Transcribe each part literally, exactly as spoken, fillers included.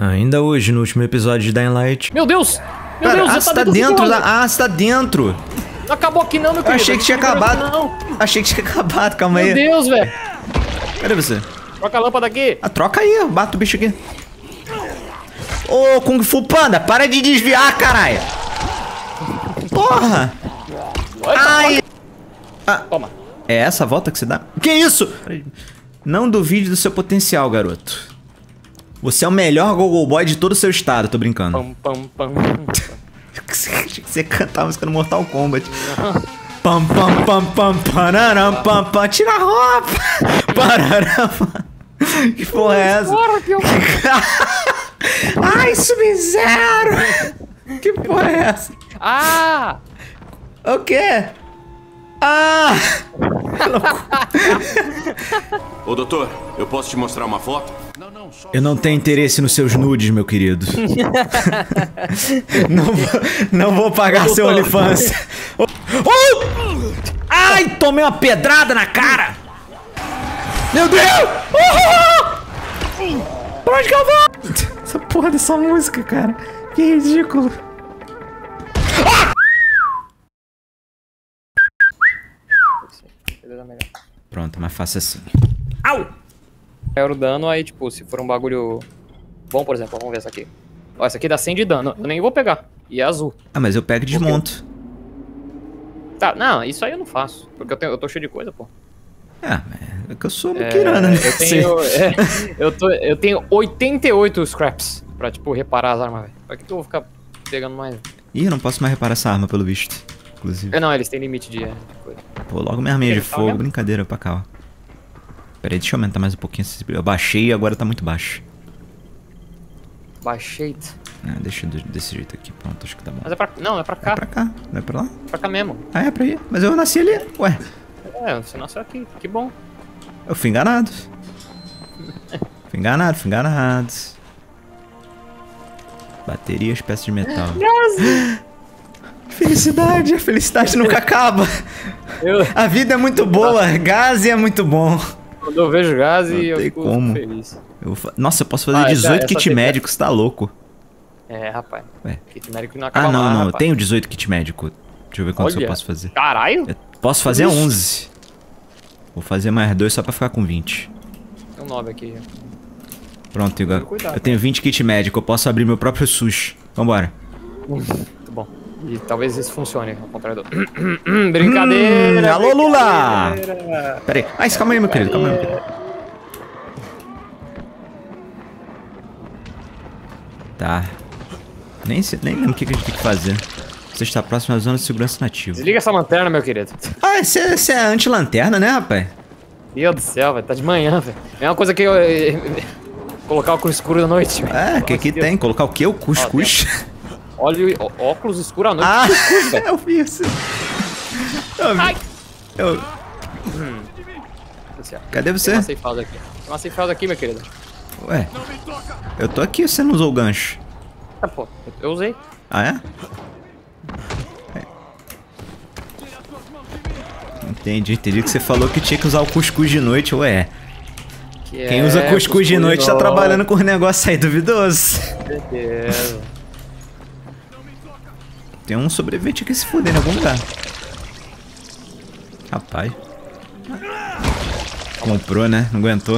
Ainda hoje, no último episódio de Dying Light... Meu Deus! Meu Cara, Deus, ah, você você tá tá dentro, dentro do da... Ah, você tá dentro! Não acabou aqui não, meu Eu querido. achei que tinha acabado. Não. Achei que tinha acabado, calma aí. Meu Deus, velho. Cadê você? Troca a lâmpada aqui. Ah, troca aí, bata o bicho aqui. Ô, Kung Fu Panda, para de desviar, caralho! Porra! Ai! Ah, toma. É essa a volta que você dá? Que isso? Não duvide do seu potencial, garoto. Você é o melhor Gogo Boy de todo o seu estado, tô brincando. Pam, pam, pam. Achei que você cantar a música no Mortal Kombat. Pam, pam, pam, pam, pararam, pam, pam. Tira a roupa! Pararam. Que porra é essa? Ai, Sub-Zero! Que porra é essa? Ah! O quê? Ah! Ô, doutor, eu posso te mostrar uma foto? Não, não, só... Eu não tenho interesse nos seus nudes, meu querido. não, vou, não vou pagar seu OnlyFans. Oh! Oh! Ai, tomei uma pedrada na cara! Meu Deus! Oh! Pra onde que eu vou? Essa porra dessa música, cara. Que ridículo. Ah! Pronto, mais fácil assim. Au! Era o dano, aí tipo, se for um bagulho bom, por exemplo, vamos ver essa aqui. Ó, essa aqui dá cem de dano, eu nem vou pegar. E é azul. Ah, mas eu pego e desmonto. Tá, não, isso aí eu não faço. Porque eu, tenho, eu tô cheio de coisa, pô. Ah, é que eu sou muquirana, né? Eu tenho, é, eu, tô, eu tenho oitenta e oito scraps pra, tipo, reparar as armas, velho. Pra que, que eu vou ficar pegando mais? Ih, eu não posso mais reparar essa arma, pelo visto. Inclusive. É, não, eles têm limite de, de coisa. Pô, logo minha arminha de Tá fogo, mesmo? brincadeira pra cá, ó. Pera aí, deixa eu aumentar mais um pouquinho. Eu baixei e agora tá muito baixo. Baixei. Ah, deixa desse jeito aqui, pronto, acho que tá bom. Mas é pra... Não, é pra cá. É pra cá, não é pra lá? É pra cá mesmo. Ah, é pra ir. Mas eu nasci ali, ué. É, você nasceu aqui, que bom. Eu fui enganado. Fui enganado, fui enganado. Baterias, peças de metal. Felicidade, a felicidade nunca acaba. Eu... A vida é muito boa, gás é muito bom. Quando eu vejo gás e eu tem fico como. feliz. Eu fa... Nossa, eu posso fazer Ah, dezoito essa- kit essa médicos, você tá louco. É, rapaz. Ué. Kit médico não acaba Ah, não, mais, não, eu rapaz. tenho dezoito kit médico. Deixa eu ver quantos Olha. eu posso fazer. Caralho? Eu posso fazer Ixi. onze. Vou fazer mais dois só pra ficar com vinte. Tem um nove aqui. Pronto, Igor. Cuidado, Eu tenho vinte kit médico, eu posso abrir meu próprio SUS. Vambora. Muito bom. E talvez isso funcione, ao contrário do... Brincadeira! Hum, alô, Lula! brincadeira. Pera aí. Ah, calma aí, meu querido, calma aí, meu querido. Tá. Nem, se- nem lembro o que que a gente tem que fazer. Você está próximo à zona de segurança nativa. Desliga essa lanterna, meu querido. Ah, você você é anti-lanterna, né, rapaz? Meu Deus do céu, velho. Tá de manhã, velho. É uma coisa que eu... eh, Colocar óculos escuro da noite, velho. É, que aqui Deus. tem. Colocar o quê? O cuscuz? Olha, ó- óculos escuros à noite. Ah, Cuscuz, velho. eu vi isso. Eu vi. Ai. Eu... Cadê Tem você? uma safe house aqui. Tem uma safe house aqui, meu querido. Ué, eu tô aqui, você não usou o gancho. Ah, pô. Eu usei. Ah, é? Entendi, entendi que você falou que tinha que usar o cuscuz de noite, ué. Que Quem é usa cuscuz de noite tá noite. trabalhando com um negócio aí duvidoso. Certeza. Tem um sobrevivente aqui se fudendo em algum lugar. Rapaz. Comprou, né? Não aguentou.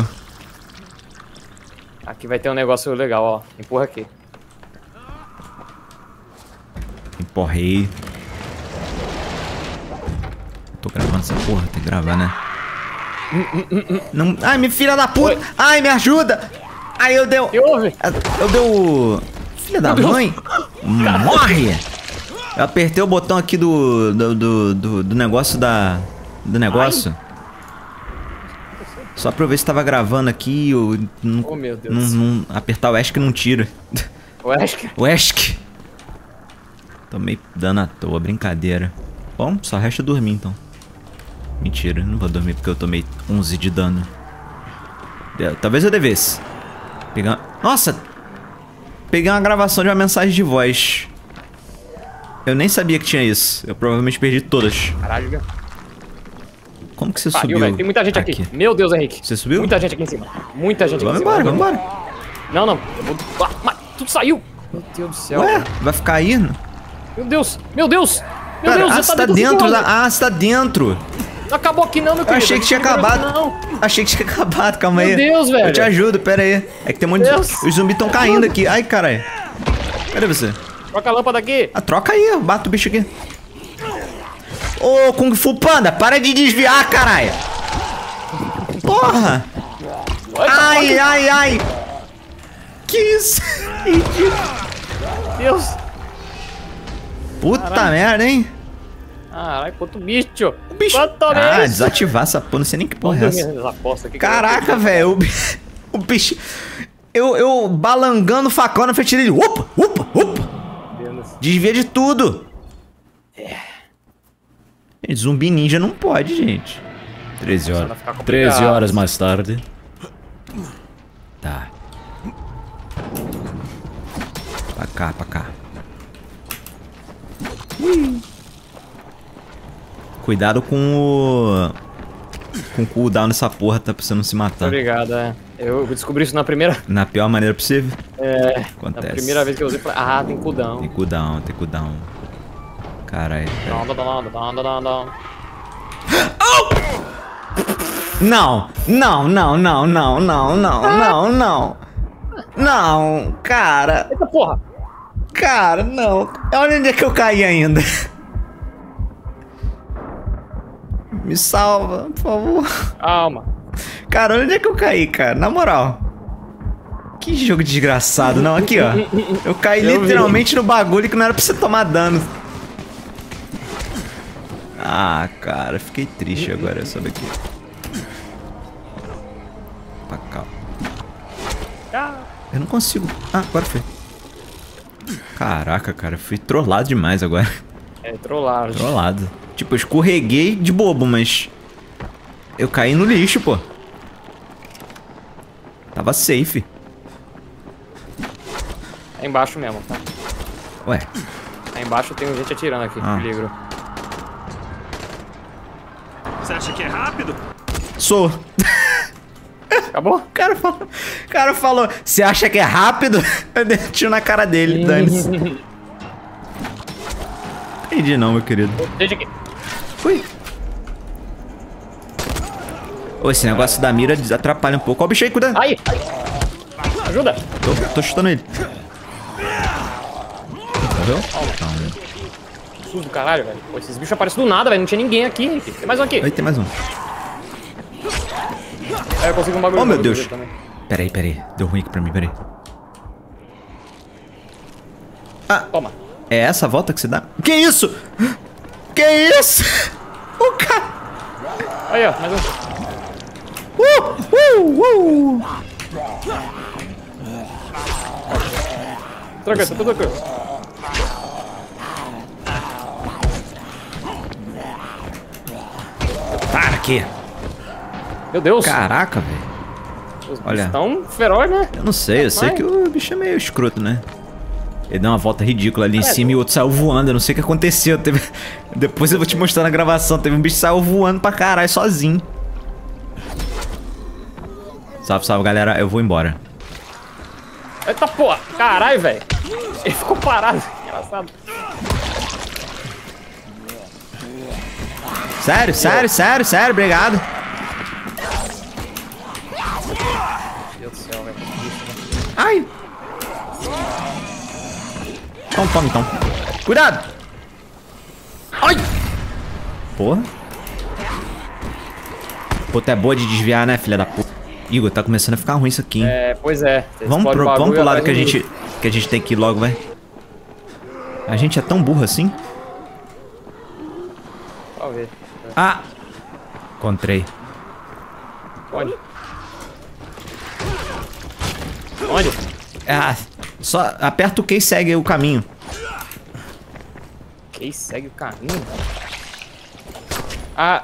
Aqui vai ter um negócio legal, ó. Empurra aqui. Empurrei. Tô gravando essa porra, tem que gravar, né? Não... Ai, me filha da puta! Oi. Ai, me ajuda! Ai, eu deu... O que houve? Eu deu... Filha da mãe! Morre! Eu apertei o botão aqui do... Do, do, do, do negócio da... Do negócio. Só pra eu ver se tava gravando aqui. Eu não, Oh, meu Deus. não, não apertar o ESC não tira. O Ash, O ESC! Tomei dano à toa, brincadeira. Bom, só resta dormir então. Mentira, não vou dormir porque eu tomei onze de dano. É, talvez eu devesse. Pegar... Nossa! Peguei uma gravação de uma mensagem de voz. Eu nem sabia que tinha isso. Eu provavelmente perdi todas. Caralho, velho. Como que você Pariu, subiu? velho. Tem muita gente aqui. Meu Deus, Henrique. Você subiu? Muita gente aqui em cima. Muita gente aqui Vamos em cima. embora, vamos embora. Não, não. Eu vou... Ah, mas... tudo saiu. Meu Deus do céu. Ué, cara. vai ficar aí? Meu Deus, meu Deus. Meu Cara, Deus, ah, já você tá tá dentro da... da... Ah, você tá dentro. Não acabou aqui não, meu Eu querido. achei que tinha Não acabou acabado. não. Achei que tinha acabado, calma Meu aí. Deus, velho. Eu te ajudo, pera aí. É que tem um monte de... Deus. Os zumbis estão caindo aqui. Ai, caralho. Cadê você? Troca a lâmpada aqui. Ah, troca aí, eu bato o bicho aqui. Ô, Kung Fu Panda, para de desviar, caralho. Porra. Ai, ai, ai. Que isso? Meu Deus. Puta Caralho. merda, hein? Caralho, quanto bicho. O bicho... Quanto Ah, bicho. desativar essa porra, não sei nem que porra é essa. Aposta aqui. Caraca, velho, o, bi- o bicho... Eu, eu balangando o facão na frente dele. Opa, opa, opa. Desvia de tudo. É. Zumbi ninja não pode, gente. treze horas. treze horas mais tarde. Tá. Pra cá, pra cá. Ui. Cuidado com o... Com o cooldown dessa porra, tá? Pra você não se matar. Obrigado, é. Eu descobri isso na primeira... Na pior maneira possível. É, Acontece. na primeira vez que eu usei, falei, ah, tem cooldown. Tem cooldown, tem cooldown. Caralho. Down, down, down, down, down, down. Não, não, não, não, não, não, não, não, não. Não, cara. Eita porra! Cara, não. Olha onde é que eu caí ainda. Me salva, por favor. Calma. Cara, olha onde é que eu caí, cara. Na moral. Que jogo desgraçado. Não, aqui, ó. Eu caí Eu literalmente no bagulho que não era pra você tomar dano. Ah, cara. Fiquei triste agora, sobe aqui. Pra cá. Ah. Eu não consigo. Ah, agora foi. Caraca, cara. Eu fui trollado demais agora. É, trollado. Trollado. Tipo, eu escorreguei de bobo, mas... Eu caí no lixo, pô. Tava safe. É embaixo mesmo, tá? Ué. Aí embaixo tem gente atirando aqui, Ah. peligro. Você acha que é rápido? Sou. Acabou? O cara falou... O cara falou... Você acha que é rápido? Eu dei um tiro na cara dele, dane-se. Entendi não, meu querido. Deixa aqui. Ui. Ô, esse negócio da mira atrapalha um pouco. Ó o bicho aí, cuidado. Aí! Aí. Ajuda! Tô, tô chutando ele. Morreu? Não. Susto do caralho, velho. Pô, esses bichos aparecem do nada, velho. Não tinha ninguém aqui. Tem mais um aqui. Aí tem mais um. Aí eu consigo um bagulho. Oh, meu bagulho Deus. também. Peraí, peraí. Deu ruim aqui pra mim, peraí. Ah, Toma. é essa a volta que você dá? Que isso? Que isso? O cara... Aí, ó. Mais um. Uh, uh, uh. Tranquilo, tá tudo tranquilo. Para aqui. Meu Deus. Caraca, velho. Os olha. bichos tão feroz, né? Eu não sei, eu sei Vai. que o bicho é meio escroto, né? Ele deu uma volta ridícula ali em É, cima e o outro saiu voando. Eu não sei o que aconteceu. Teve... Depois eu vou te mostrar na gravação. Teve um bicho que saiu voando pra caralho sozinho. Salve, salve, galera. Eu vou embora. Eita porra. Caralho, velho. Ele ficou parado. Engraçado. Sério, sério, sério, sério. Obrigado. Meu Deus do céu, velho. Ai. Toma, toma, então. Cuidado. Ai. Porra. Pô, tu é boa de desviar, né, filha da puta? Igor, tá começando a ficar ruim isso aqui, hein? É, pois é. Você Vamos explode pro, o bagulho, vamos pro lado atrás que a do gente, que a gente tem que ir logo, vai. A gente é tão burro assim? Talvez. Ah! Encontrei. Onde? Onde? Ah, só aperta o Q e segue o caminho. Quem segue o caminho? Ah.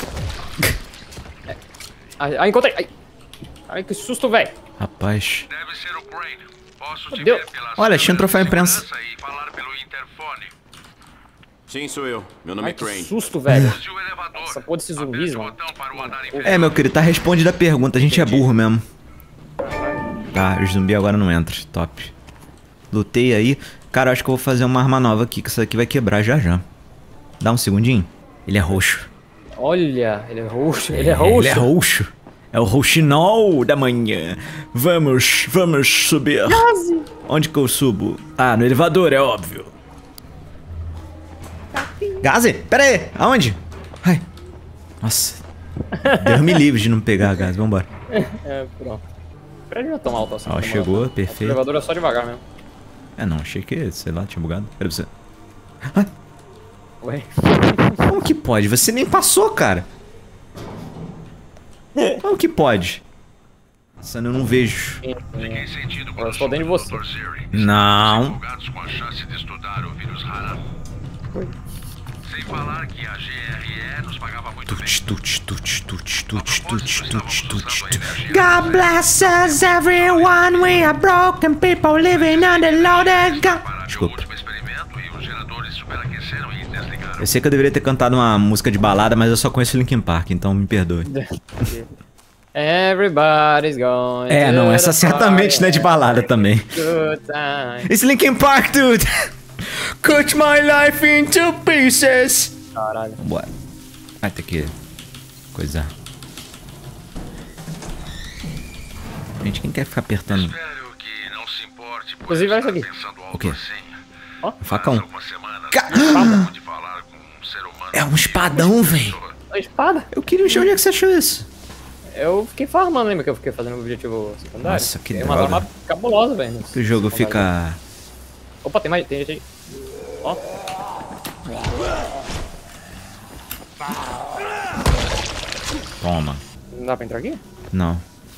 É. Ah, encontrei. Ai, ai que susto, velho. Rapaz. Deve ser o Crane. Posso te Meu Deus. ver pelas Olha, tinha um câmeras troféu de imprensa. segurança e falar pelo interfone. Sim, sou eu. Meu nome Ai, é que Crane. susto, velho. Use o elevador. Essa porra desses zumbis, Aperte o mano. botão para o andar inferior. É, meu querido, tá respondida a pergunta. A gente é burro mesmo. Tá, os zumbis agora não entram. Top. Lutei aí. Cara, eu acho que eu vou fazer uma arma nova aqui, que isso aqui vai quebrar já já. Dá um segundinho. Ele é roxo. Olha, ele é roxo, ele é roxo. Ele é roxo. É o roxinol da manhã. Vamos, vamos subir. Quase. Onde que eu subo? Ah, no elevador, é óbvio. Gaze? Pera aí, aonde? Ai. Nossa. Deus me livre de não pegar a Gaze, vambora. É, pronto. Pera, já tão alto assim. Ó, chegou, O perfeito. elevador é só devagar mesmo. É, não, achei que, sei lá, tinha bugado. Pera você. Ah, Ué. como que pode? Você nem passou, cara. Como que pode? Nossa, eu não vejo. Fiquei sentido Eu estou dentro de você. doutor Zeri. Não. Empolgados com a chance de estudar o vírus rara. Sem falar que a G R E nos pagava muito bem. Tuts, tuts, tuts, tuts, tuts, tuts, tuts, tuts, tuts. God bless us everyone, we are broken people living under loaded gun. O Desculpa. último experimento e os geradores superaqueceram e desligaram. Eu sei que eu deveria ter cantado uma música de balada, mas eu só conheço Linkin Park, então me perdoe. Everybody's going. É, não, to essa the certamente party. não é de balada também. Good time. It's Linkin Park, dude! Cut my life into pieces! Caralho. Vambora. Vai ter que coisar. Gente, quem quer ficar apertando? Espero que não se importe por Inclusive, eu olha isso estar aqui. pensando algo O quê? assim. Ó. Facão. Faz algumas semanas, Ca- acabo de falar com um ser humano. É um espadão, velho. A espada? Eu queria ver onde é que você achou isso. Eu fiquei farmando, lembra que eu fiquei fazendo o objetivo secundário? Nossa, que Tem uma droga. arma cabulosa, velho. Que o jogo fica... Opa, tem mais, tem gente aí. Ó. Toma. Não dá pra entrar aqui? Não.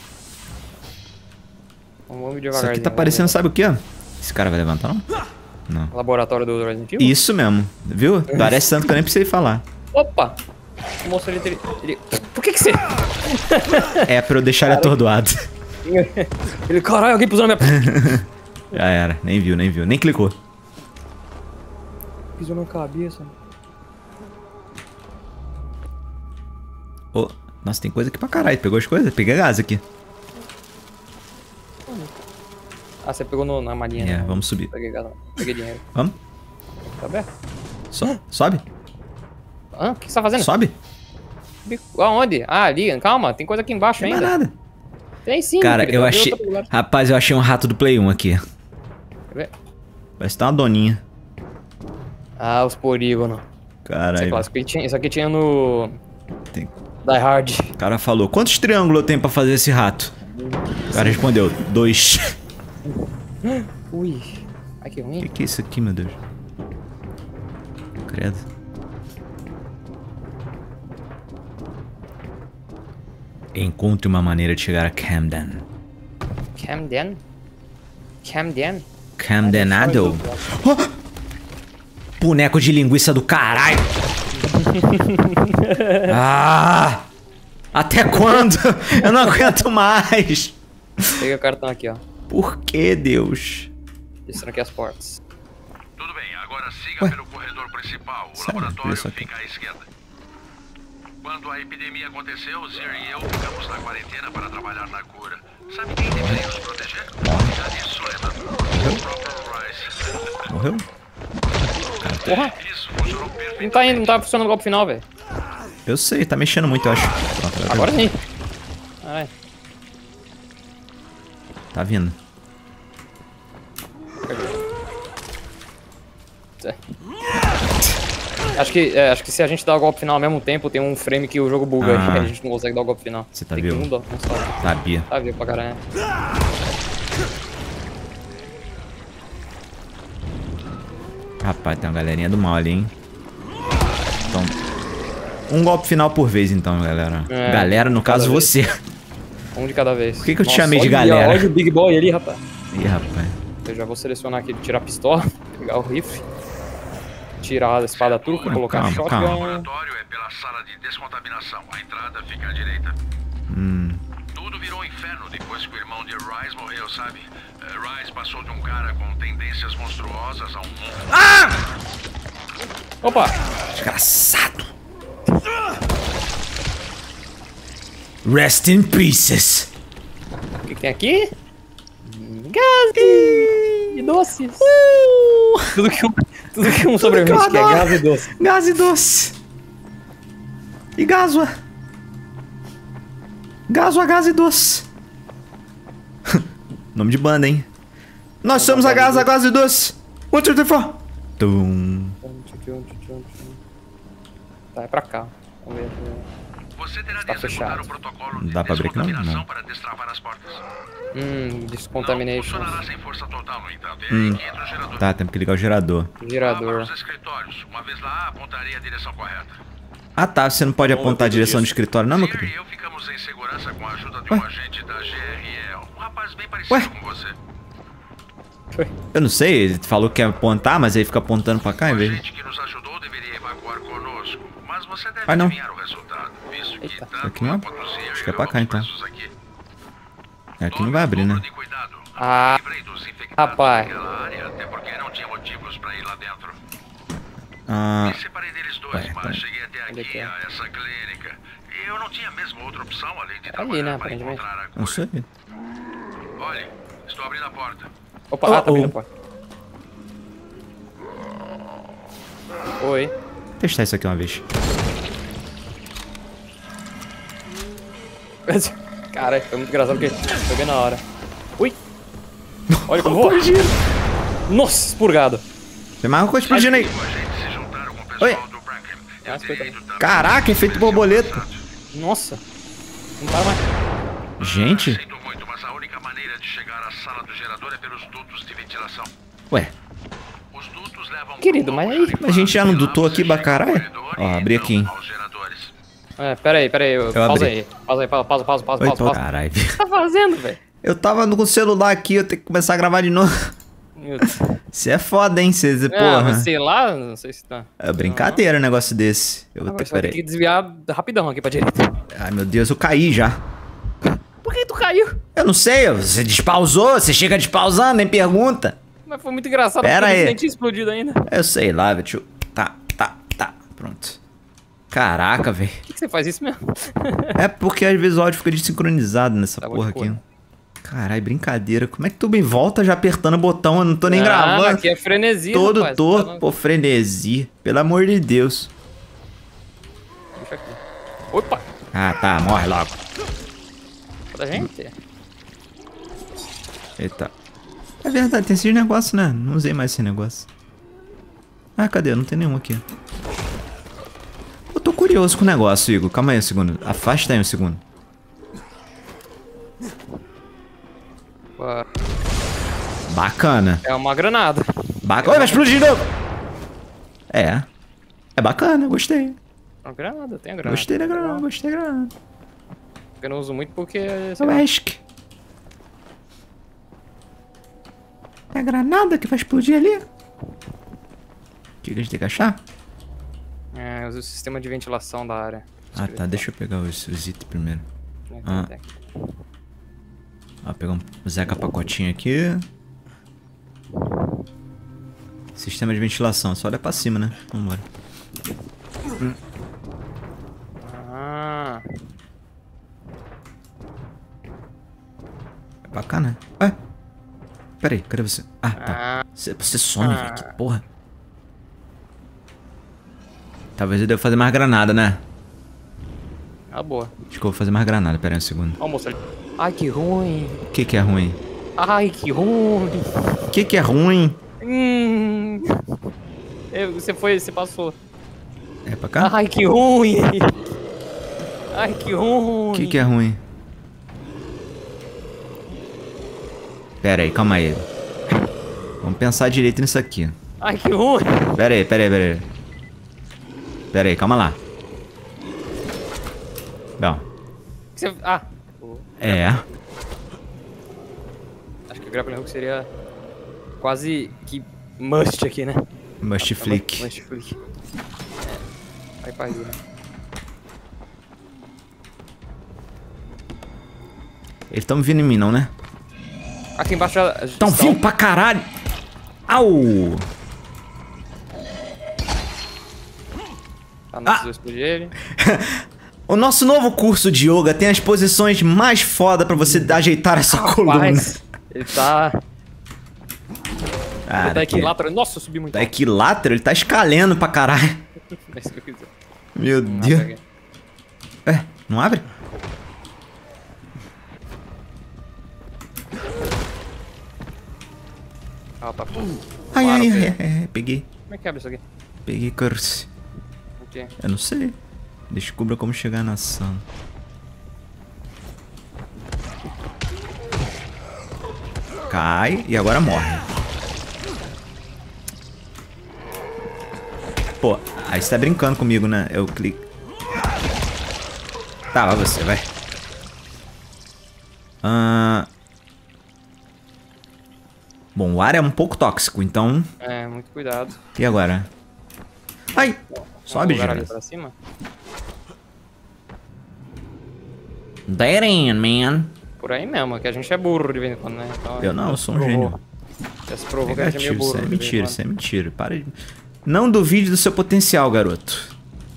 Vamos Isso devagarzinho. aqui tá vamos parecendo, ver. sabe o quê? Esse cara vai levantar, não? Não. Laboratório do Resident Evil? Isso mesmo, viu? Parece tanto que eu nem precisei falar. Opa! O moço ele, ele, ele... Por que que você... É pra eu deixar ele atordoado. ele, caralho, alguém pisou na minha... Já era, nem viu, nem viu, nem clicou. pisou na cabeça. Ô, nossa, tem coisa aqui pra caralho. Pegou as coisas? Peguei gás aqui. Ah, você pegou no, na malinha, É, né? vamos subir. Peguei, gás, peguei dinheiro. Vamos? Tá aberto? So sobe? Hã? O que você tá fazendo? Sobe? Aonde? Ah, ali. Calma, tem coisa aqui embaixo Não tem ainda. mais nada. Tem sim, Cara, querido, eu abriu achei... outro lugar. Rapaz, eu achei um rato do Play um aqui. Quer ver? Parece que tá uma doninha. Ah, os polígonos. Isso é Caralho. clássico. E tinha- Isso aqui tinha no... Tem... Die Hard. O cara falou, quantos triângulos eu tenho pra fazer esse rato? O cara respondeu, dois. Ui. Ai, que O ruim. que, que é isso aqui, meu Deus? Credo. Encontre uma maneira de chegar a Camden. Camden? Camden? Camdenado? Oh! Boneco de linguiça do caralho! Ah! Até quando? Eu não aguento mais! Peguei o cartão aqui, ó. Por que, Deus? Descendo aqui as portas. Tudo bem, agora siga Ué? pelo corredor principal. O Sério? laboratório Isso aqui. fica à esquerda. Quando a epidemia aconteceu, Zer e eu ficamos na quarentena para trabalhar na cura. Sabe quem deveria nos proteger? Fica nisso, lembra? O próprio Rice. Morreu? Porra! Isso, funcionou perfeitamente. Não tá indo, não tá funcionando o golpe final, velho. Eu sei, tá mexendo muito, eu acho. Pronto, Agora sim. Ai. Tá vindo. Acho que, é, acho que se a gente dar o golpe final ao mesmo tempo, tem um frame que o jogo buga Ah. e a gente não consegue dar o golpe final. Você tá tem vivo? que um dó, um só. Sabia. Tá vivo pra caralho. Rapaz, tem uma galerinha do mal ali, hein? Então, um golpe final por vez, então, galera. É, galera, no caso, cada vez. você. Um de cada vez. Por que que eu te Nossa, chamei de olha, galera? Olha o Big Boy ali, rapaz. Ih, rapaz. Eu já vou selecionar aqui, tirar a pistola, pegar o rifle, tirar a espada turca, Calma, colocar calma, shotgun. calma. O laboratório é pela sala de descontaminação. A entrada fica à direita. Hum. Tudo virou um inferno depois que o irmão de Rice morreu, sabe? Eh, Rice passou de um cara com tendências monstruosas a um monstro. Opa! Desgraçado. Rest in pieces. O que, que tem aqui? Gás! Idoso! doces. Uh! Tudo que um, tudo que um sobrevivente quer, gás e doce. Gás e doce. E gasua. Gasua, gás e doce. Nome de banda, hein? Nós somos a Gás, a Gás e doce. Um, dois, três, quatro. Tum. Tá, é pra cá. Vamos ver. Você terá Está de executar fechado. o protocolo Não de dá pra abrir aqui, não? descontaminação Não. para destravar as portas. Hum, Não descontamination. funcionará sem força total, no entanto. É Hum. aí que entra o gerador. Tá, temos que ligar o gerador. Vá para Gerador. os escritórios. Uma vez lá, apontarei a direção correta. Ah tá, você não pode apontar a direção do escritório não, meu Sir querido? e eu ficamos em segurança com a ajuda de Ué? um agente da G R E, um rapaz bem parecido Ué? com você. Eu não sei, ele falou que ia apontar, mas aí fica apontando pra cá em O vez de... agente que nos ajudou deveria evacuar conosco, mas você deve Vai não. adivinhar o resultado, visto que Eita. tanto Aqui não eu é? quanto o Sir Acho que é pra cá, levamos então. presos aqui. É, aqui não vai abrir, né? Tome o dobro de cuidado. Ah, Livrei dos infectados rapaz. daquela área, até porque não tinha motivos pra ir lá dentro. Ah, Me separei deles dois, Ué, mas então. cheguei até Onde é aqui, que é? a essa clínica. E eu não tinha mesmo outra opção além de Ali, trabalhar né, para aparentemente. encontrar a não cura. sei. Olhe, estou abrindo a porta. Opa, Oh, ah, tá oh. abrindo a porta. Oi. Vou testar isso aqui uma vez. Cara, foi muito engraçado porque foi bem na hora. Ui! Olha como voa. Nossa, expurgado. Tem mais uma coisa explodindo aí. Os agentes se juntaram com o pessoal Oi. do Brankham. Eu Ah, foi terei ido também. Caraca, efeito borboleta. Nossa. Não para mais. Gente. Sinto muito, mas a única maneira de chegar à sala do gerador é pelos dutos de ventilação. Ué, Os dutos levam Querido, pro mas aí- almoxarifado. a gente já não dutou aqui, Você chega bacaralho? no corredor Ó, e abri então aqui, hein. aos geradores. É, pera aí, pera aí. Eu, pausa abri. aí. Pausa aí, pausa, pausa, pausa, pausa, oi, pausa. pô, pausa. caralho. O que você tá fazendo, velho? Eu tava no celular aqui, eu tenho que começar a gravar de novo. Meu Deus. Você é foda, hein, você, Ah, porra. mas sei lá, não sei se tá. É brincadeira um negócio desse. Eu Ah, vou ter, você vai ter peraí. que desviar rapidão aqui pra direita. Ai, meu Deus, eu caí já. Por que tu caiu? Eu não sei, você despausou, você chega despausando, nem pergunta. Mas foi muito engraçado Pera porque aí. você nem tinha explodido ainda. O Eu sei lá, velho. Deixa eu... Tá, tá, tá. Pronto. Caraca, velho. que, que você faz isso mesmo? É porque às vezes o áudio fica desincronizado nessa Tá bom porra de aqui. cor. Caralho, brincadeira. Como é que tu me volta já apertando o botão? Eu não tô nem Ah, gravando. aqui é frenesi, Todo rapaz. torto, Tá no- pô, frenesi. Pelo amor de Deus. Deixa aqui. Opa! Ah, tá, morre logo. Pra gente? Eita. É verdade, tem esses negócios, né? Não usei mais esse negócio. Ah, cadê? Não tem nenhum aqui. Eu tô curioso com o negócio, Igor. Calma aí um segundo. Afasta aí um segundo. Opa. Bacana. É uma granada. Bacana. Oi, vai explodir de novo! É. É bacana, gostei. É uma granada, tem a granada. Gostei da granada, gostei da granada. Eu não uso muito porque... sei Eu lá. acho que... É a granada que vai explodir ali? O que a gente tem que achar? É, eu uso o sistema de ventilação da área. Ah, tá. Deixa eu pegar os, os itens primeiro. Tem, Ah. tem, tem. Ó, pegar um Zeca pacotinho aqui. Sistema de ventilação. Só olha pra cima, né? Vambora. Ah, É bacana. Ué? Pera aí, cadê você? Ah, tá. ah, Você, você some, Ah. velho. Que porra. Talvez eu deva fazer mais granada, né? ah, boa. Acho que eu vou fazer mais granada. Pera aí um segundo. Ó, moça ali. Ai, que ruim. O que que é ruim? Ai, que ruim. O que que é ruim? Hum. Eu- Você foi, você passou. É pra cá? Ai, que ruim. Ai, que ruim. O que que é ruim? Pera aí, calma aí. Vamos pensar direito nisso aqui. Ai, que ruim. Pera aí, pera aí, pera aí. Pera aí, calma lá. Bom, Você... Ah, é. acho que o grappling hook seria quase que must aqui, né? Must flick. Must flick. É. Vai pra aí, né? Eles estão vindo em mim, não, né? Aqui embaixo já... Estão vindo pra caralho! Au! Tá, não Ah. precisa explodir ele. O nosso novo curso de yoga tem as posições mais foda pra você ajeitar essa coluna. Rapaz, ele tá... Cara, Da que... equilátero. Nossa, eu subi muito. Da equilátero? Ele tá escalendo pra caralho. É isso que eu quiser. Meu Não Deus. abre aqui. É, não abre? Ah, tá. Ai, Claro ai, que- ai, ai, ai, peguei. Como é que abre isso aqui? Peguei curse. Aqui. Eu não sei. Descubra como chegar na sala. Cai e agora morre. Pô, aí você tá brincando comigo, né? Eu clico. Tá, vai você, vai. Ah... Bom, o ar é um pouco tóxico, então... É, muito cuidado. E agora? Ai! Sobe, Um lugar ali gente. pra cima. That in, man. Por aí mesmo, que a gente é burro de vez em quando, né? Então, Eu não, eu sou um provou. gênio. Já se provou que a gente é meio Negativo, burro. isso é de vez em mentira, quando. isso é mentira. Para de... Não duvide do seu potencial, garoto.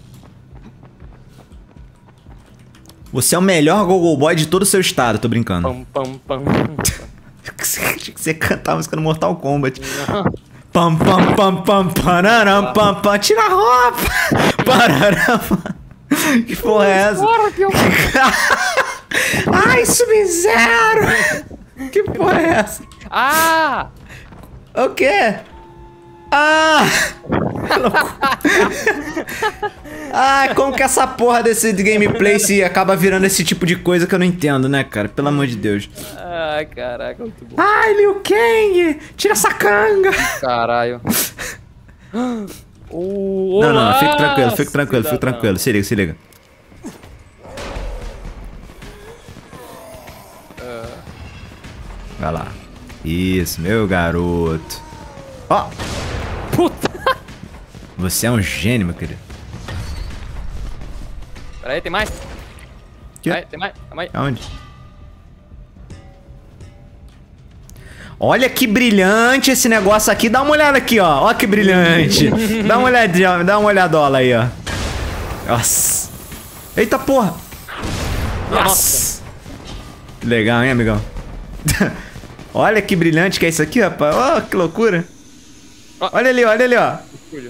Você é o melhor Gogo Boy de todo o seu estado, tô brincando. Pam, pam, pam. Tinha que você cantar a música no Mortal Kombat. Não. Pam, pam, pam, pam, pararam, pam, pam, tira a roupa! Pararam. Que porra é essa? Scorpion. Ai, Sub-Zero! Que porra é essa? Ah! O quê? Ah! Que loucura. Ah, como que essa porra desse gameplay se acaba virando esse tipo de coisa que eu não entendo, né, cara? Pelo amor de Deus. Ai, caraca, muito bom. Ai, Liu Kang! Tira essa canga! Caralho. O... Não, não, Olá, fique tranquilo, fique tranquilo, fique cidadão. tranquilo. Se liga, se liga. Vai lá. Isso, meu garoto. Ó! Puta! Você é um gênio, meu querido. Pera aí, tem mais? Que? Aí, tem mais? Tem mais? Aonde? Olha que brilhante esse negócio aqui. Dá uma olhada aqui, ó. Ó que brilhante. Dá uma olhadinha, dá uma olhadola aí, ó. Nossa. Eita porra. Nossa. Legal, hein, amigão? Olha que brilhante que é isso aqui, rapaz. Ó, que loucura. Ó. Olha ali, olha ali, ó. Cuida.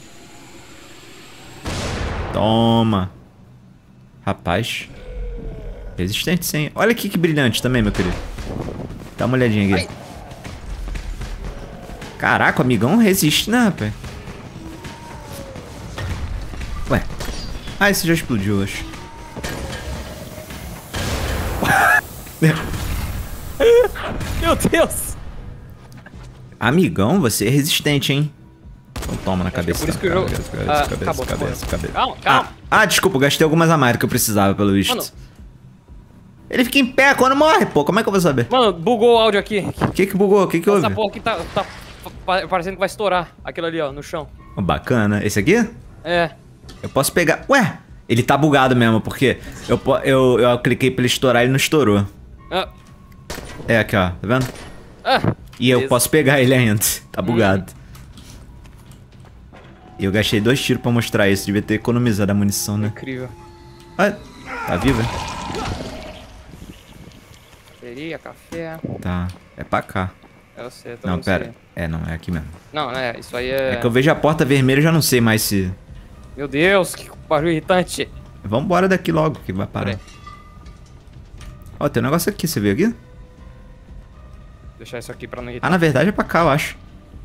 Toma. Rapaz. Resistente sim. Olha aqui que brilhante também, meu querido. Dá uma olhadinha aqui. Ai. Caraca, o amigão resiste, né, rapaz? Ué. Ah, esse já explodiu, eu acho. Meu Deus! Amigão, você é resistente, hein? Então toma na cabeça. por isso que o jogo- Cabeça, Ah, cabeça, acabou, cabeça, acabou. cabeça. Calma, calma. Ah, ah, desculpa, eu gastei algumas a mais do que eu precisava, pelo visto. Mano. Ele fica em pé quando morre, pô. Como é que eu vou saber? Mano, bugou o áudio aqui. O que que bugou? O que que houve? Essa porra aqui tá, tá pa- parecendo que vai estourar. Aquilo ali, ó, no chão. Bacana. Esse aqui? É. Eu posso pegar... Ué, ele tá bugado mesmo, porque eu, po- eu, eu cliquei pra ele estourar e ele não estourou. Ah. É aqui, ó. Tá vendo? Ah. E eu Beleza. posso pegar ele ainda. Tá bugado. E eu gastei dois tiros pra mostrar isso. Devia ter economizado a munição, né? Incrível. Ah, tá vivo? Bateria, café. Tá. É pra cá. Eu sei, tô Não, vendo pera. isso É, não. É aqui mesmo. aí. Não, é, isso aí é... É que eu vejo a porta vermelha e já não sei mais se... Meu Deus, que barulho irritante. Vambora daqui logo, que vai parar. Peraí. Ó, tem um negócio aqui. Você viu aqui? Deixar isso aqui pra não Ah, irritar. na verdade é pra cá, eu acho.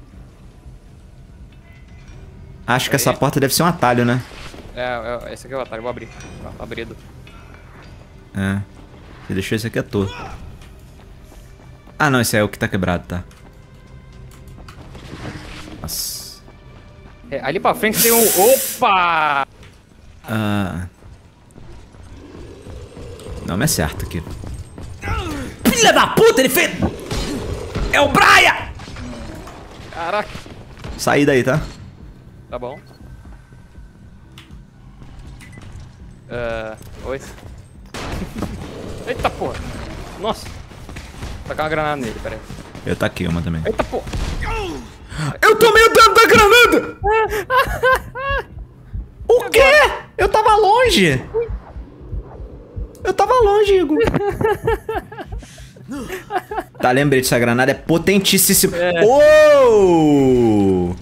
Acho que Aí. essa porta deve ser um atalho, né? É, é, esse aqui é o atalho, vou abrir. Tá abrido. É. Você deixou esse aqui à toa. Ah, não, esse é o que tá quebrado, tá. Nossa. É, ali pra frente tem um... Opa! Ah. Não me acerta aqui. Filha da puta, ele fez... É o Brian! Caraca. Saí daí, tá? Tá bom. Ah, oi. Eita porra. Nossa. Vou tacar uma granada nele, pera aí. Eu taquei uma também. Eita porra. Eu tomei o dano da granada! O quê? Eu tava longe! Eu tava longe, Igor. Tá, lembrei disso, a granada é potentíssima. É. Uou!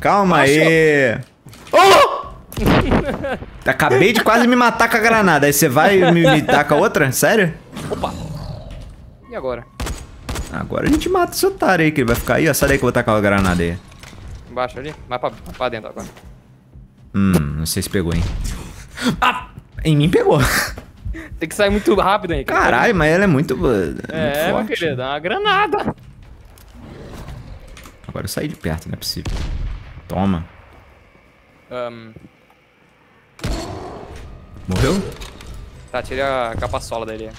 calma aí. Oh! Acabei de quase me matar com a granada. Aí você vai me, me dar com a outra? Sério? Opa! E agora? Agora a gente mata esse otário aí, que ele vai ficar aí, ó. Sai daí que eu vou tacar a granada aí. Embaixo ali? Vai pra, pra dentro agora. Hum, não sei se pegou, hein. Ah! Em mim pegou. Tem que sair muito rápido aí. Caralho, mas ela é muito, muito É, meu forte. querido, é uma granada. Agora eu saí de perto, não é possível. Toma. Um, Morreu? tá, tira a capaçola dele.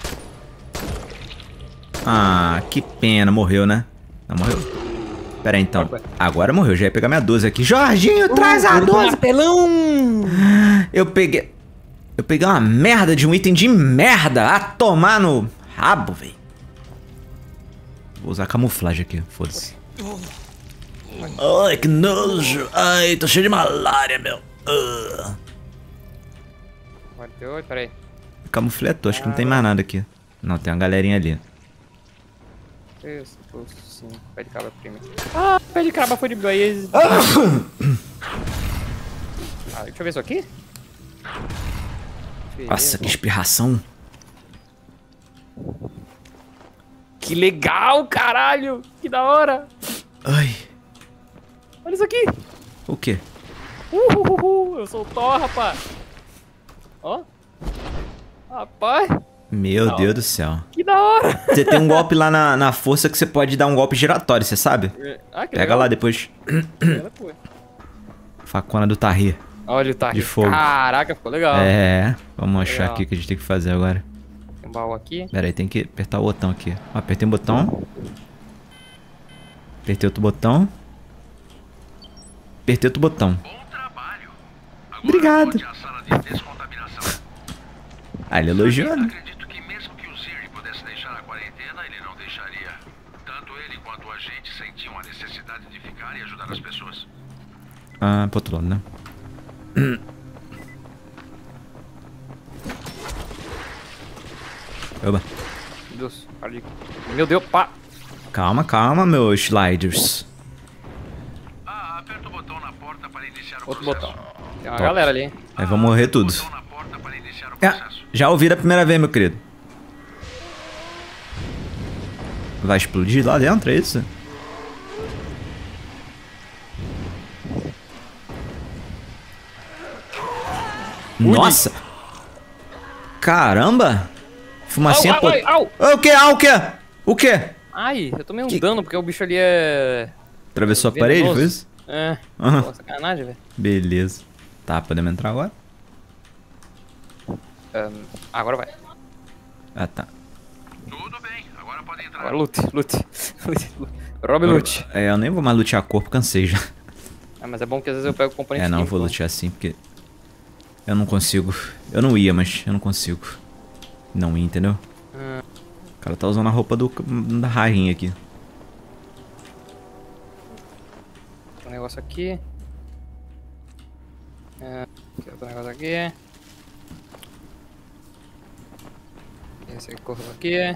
Ah, que pena, morreu, né? Não morreu? Pera aí, então. Agora morreu, já ia pegar minha doze aqui. Jorginho, traz a doze! Pelão! Eu peguei... Eu peguei uma merda de um item de merda. A tomar no rabo, velho. Vou usar camuflagem aqui, foda-se. Ai, que nojo. Ai, tô cheio de malária, meu. Uh. quarenta e oito, peraí. Camufletou, acho que não tem mais nada aqui. Não, tem uma galerinha ali. Isso, sim. Pé de cabra primeiro. Ah, pé de cabra foi de Blaze. Ah, deixa eu ver isso aqui. Nossa, que espirração. Que legal, caralho! Que da hora! Ai. Olha isso aqui! O quê? Uhuhuhu, eu sou o Thor, rapaz! Ó! Rapaz! Meu Não. Deus do céu. Que da hora! Você tem um golpe lá na, na força que você pode dar um golpe giratório, você sabe? Ah, que Pega legal. lá depois. Facona do Tahir. Olha o Tahir. De fogo. Caraca, ficou legal. É, vamos achar Legal. aqui o que a gente tem que fazer agora. Tem um baú aqui. Pera aí, tem que apertar o botão aqui. Ó, apertei um botão. Apertei outro botão. Apertei outro botão. Bom trabalho. Agora Obrigado. volte à sala de descontaminação. Ah, ele elogiou, né? Acredito que mesmo que o Ziri pudesse deixar a quarentena, ele não deixaria. Tanto ele quanto a gente sentiam a necessidade de ficar e ajudar as pessoas. Ah, pro outro lado, né? Oba. Meu Deus, para de... Meu Deus, pá! Calma, calma, meus sliders. Ah, aperta o botão na porta para iniciar o Outro processo. botão. Tem uma Top. galera ali, hein? Aí vão morrer todos. Botão na porta para iniciar o É, processo. já ouviram a primeira vez, meu querido. Vai explodir lá dentro, é isso? Nossa! Caramba! Fumacinha... Au, au, pot- au, Ah, o que? Ah, o que? O que? Ai, eu tomei um Que- dano porque o bicho ali é... Atravessou a venenoso. parede, foi isso? É. Aham. Pô, sacanagem, velho. Beleza. Tá, podemos entrar agora? Um, agora vai. Ah, tá. Tudo bem, agora pode entrar. Agora lute, lute. Lute, lute. Rob lute. É, eu nem vou mais lutear corpo, cansei já. Ah, mas é bom que às vezes eu pego o componente É, não, químico, vou né? lutear assim, porque... Eu não consigo. Eu não ia, mas eu não consigo. Não ia, entendeu? Hum. O cara tá usando a roupa do, da rainha aqui. Tem um negócio aqui. É, tem outro negócio aqui. Esse corpo aqui.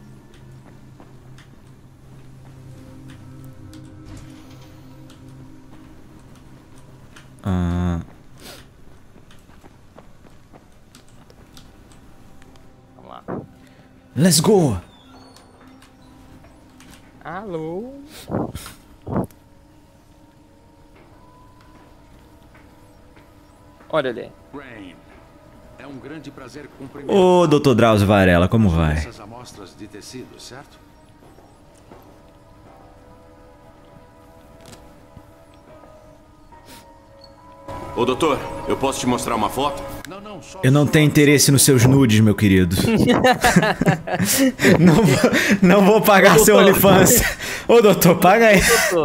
Ah, Vamos lá. let's go! Alô? Olha ali. Rain, é um grande prazer cumprimentar Ô, doutor Drauzio Varela, como vai? essas amostras de tecido, certo? Ô, doutor, eu posso te mostrar uma foto? Não, não, só... Eu não tenho interesse nos seus nudes, meu querido. não, vou, não vou pagar seu OnlyFans. Ô, doutor, paga aí.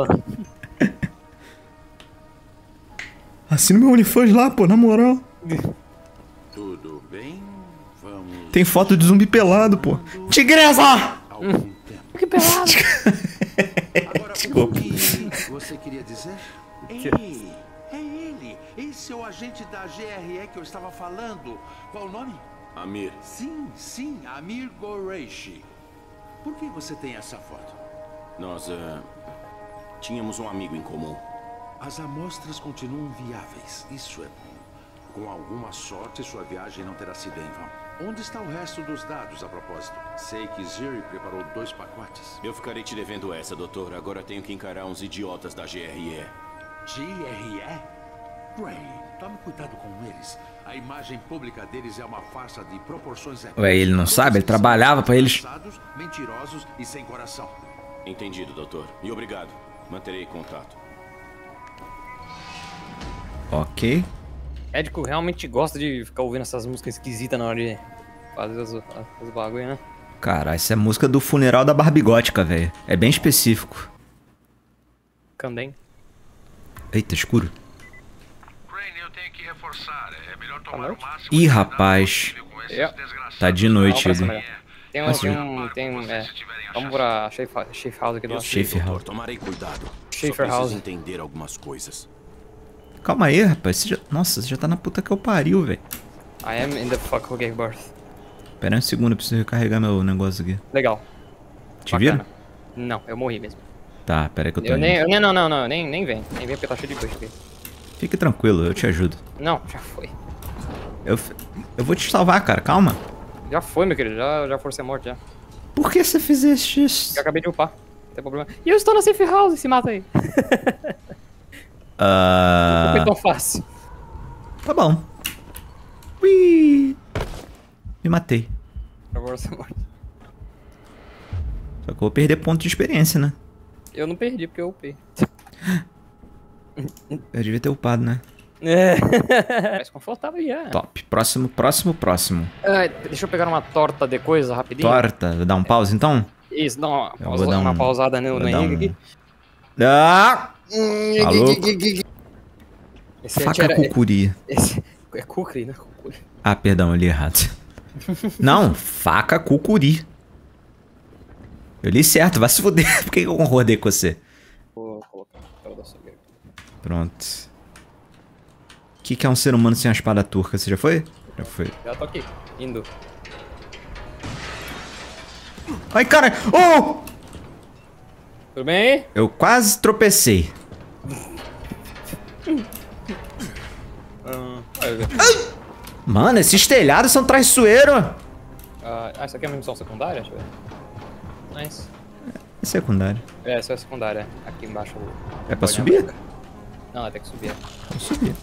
Assina meu OnlyFans lá, pô, na moral. Tudo bem, vamos... Tem foto de zumbi pelado, pô. Tigresa! Algum tempo. Que pelado. Agora, Desculpa. o que você queria dizer? Ei, é ele. Esse é o agente da G R E que eu estava falando. Qual o nome? Amir. Sim, sim, Amir Goreishi. Por que você tem essa foto? Nós, uh, tínhamos um amigo em comum. As amostras continuam viáveis. Isso é bom. Com alguma sorte, sua viagem não terá sido em vão. Onde está o resto dos dados, a propósito? Sei que Ziri preparou dois pacotes. Eu ficarei te devendo essa, doutor. Agora tenho que encarar uns idiotas da G R E. G R E? Gray, tome cuidado com eles. A imagem pública deles é uma farsa de proporções... Ué, ele não sabe? Ele trabalhava pra eles. Mentirosos e sem coração. Entendido, doutor. E obrigado. Manterei contato. Ok. O médico realmente gosta de ficar ouvindo essas músicas esquisitas na hora de fazer os, os bagulho, né? Cara, essa é a música do funeral da Barbie Gótica, velho. É bem específico. Candem. Eita, escuro. Crane, eu tenho que reforçar. É melhor Tá tomar o noite? máximo Ih, de rapaz. cuidado possível com esses É. desgraçados. Tá de noite, Não, ele. Tem um, Mas tem sim. um, tem um, é. Vamos pra Schaefer Schaefer House aqui do Eu lado. sei, Schaefer doutor. House. Tomarei cuidado. Schaefer Só preciso House. entender algumas coisas. Calma aí, rapaz. Você já... Nossa, você já tá na puta que eu pariu, velho. I am in the fuck who gave birth. Pera aí um segundo, eu preciso recarregar meu negócio aqui. Legal. Te Bacana. viram? Não, eu morri mesmo. Tá, pera aí que eu tô Eu indo. nem, eu nem, não, não, não, nem, nem vem. Nem vem porque tá cheio de bicho aqui. Fique tranquilo, eu te ajudo. Não, já foi. Eu, eu vou te salvar, cara, calma. Já foi, meu querido. Já, já forcei a morte, já. Por que você fizeste isso? Já acabei de upar. Não tem problema. E eu estou na Safe House, se mata aí. Ah... Não foi tão fácil. Tá bom. Ui. Me matei. Já forcei a morte. Só que eu vou perder ponto de experiência, né? Eu não perdi porque eu upei. Eu devia ter upado, né? É. Mais confortável já. Top. Próximo, próximo, próximo. Ai, deixa eu pegar uma torta de coisa rapidinho. Torta. Vou dar um pause, então? Isso, dá uma, Eu pausa, vou dar uma um- pausada no, vou no dar Henrique um- aqui. Ah! Alô? Esse é, Faca era, cucuri. esse é cucri, né? Cucuri. Ah, perdão, eu li errado. Não, faca cucuri. Eu li certo, vai se fuder. Por que eu concordei com você? Vou colocar a tela da cegueira. Pronto. O que, que é um ser humano sem a espada turca? Você já foi? Já foi. Já tô aqui, indo. Ai, cara! Oh! Tudo bem aí? Eu quase tropecei. Ah, aí, velho. Mano, esses telhados são traiçoeiros. Ah, ah, isso aqui é uma missão secundária? Deixa eu ver. Nice. É secundário. É, essa é a secundária. Aqui embaixo. É pra subir? Não, tem que subir. Vou subir.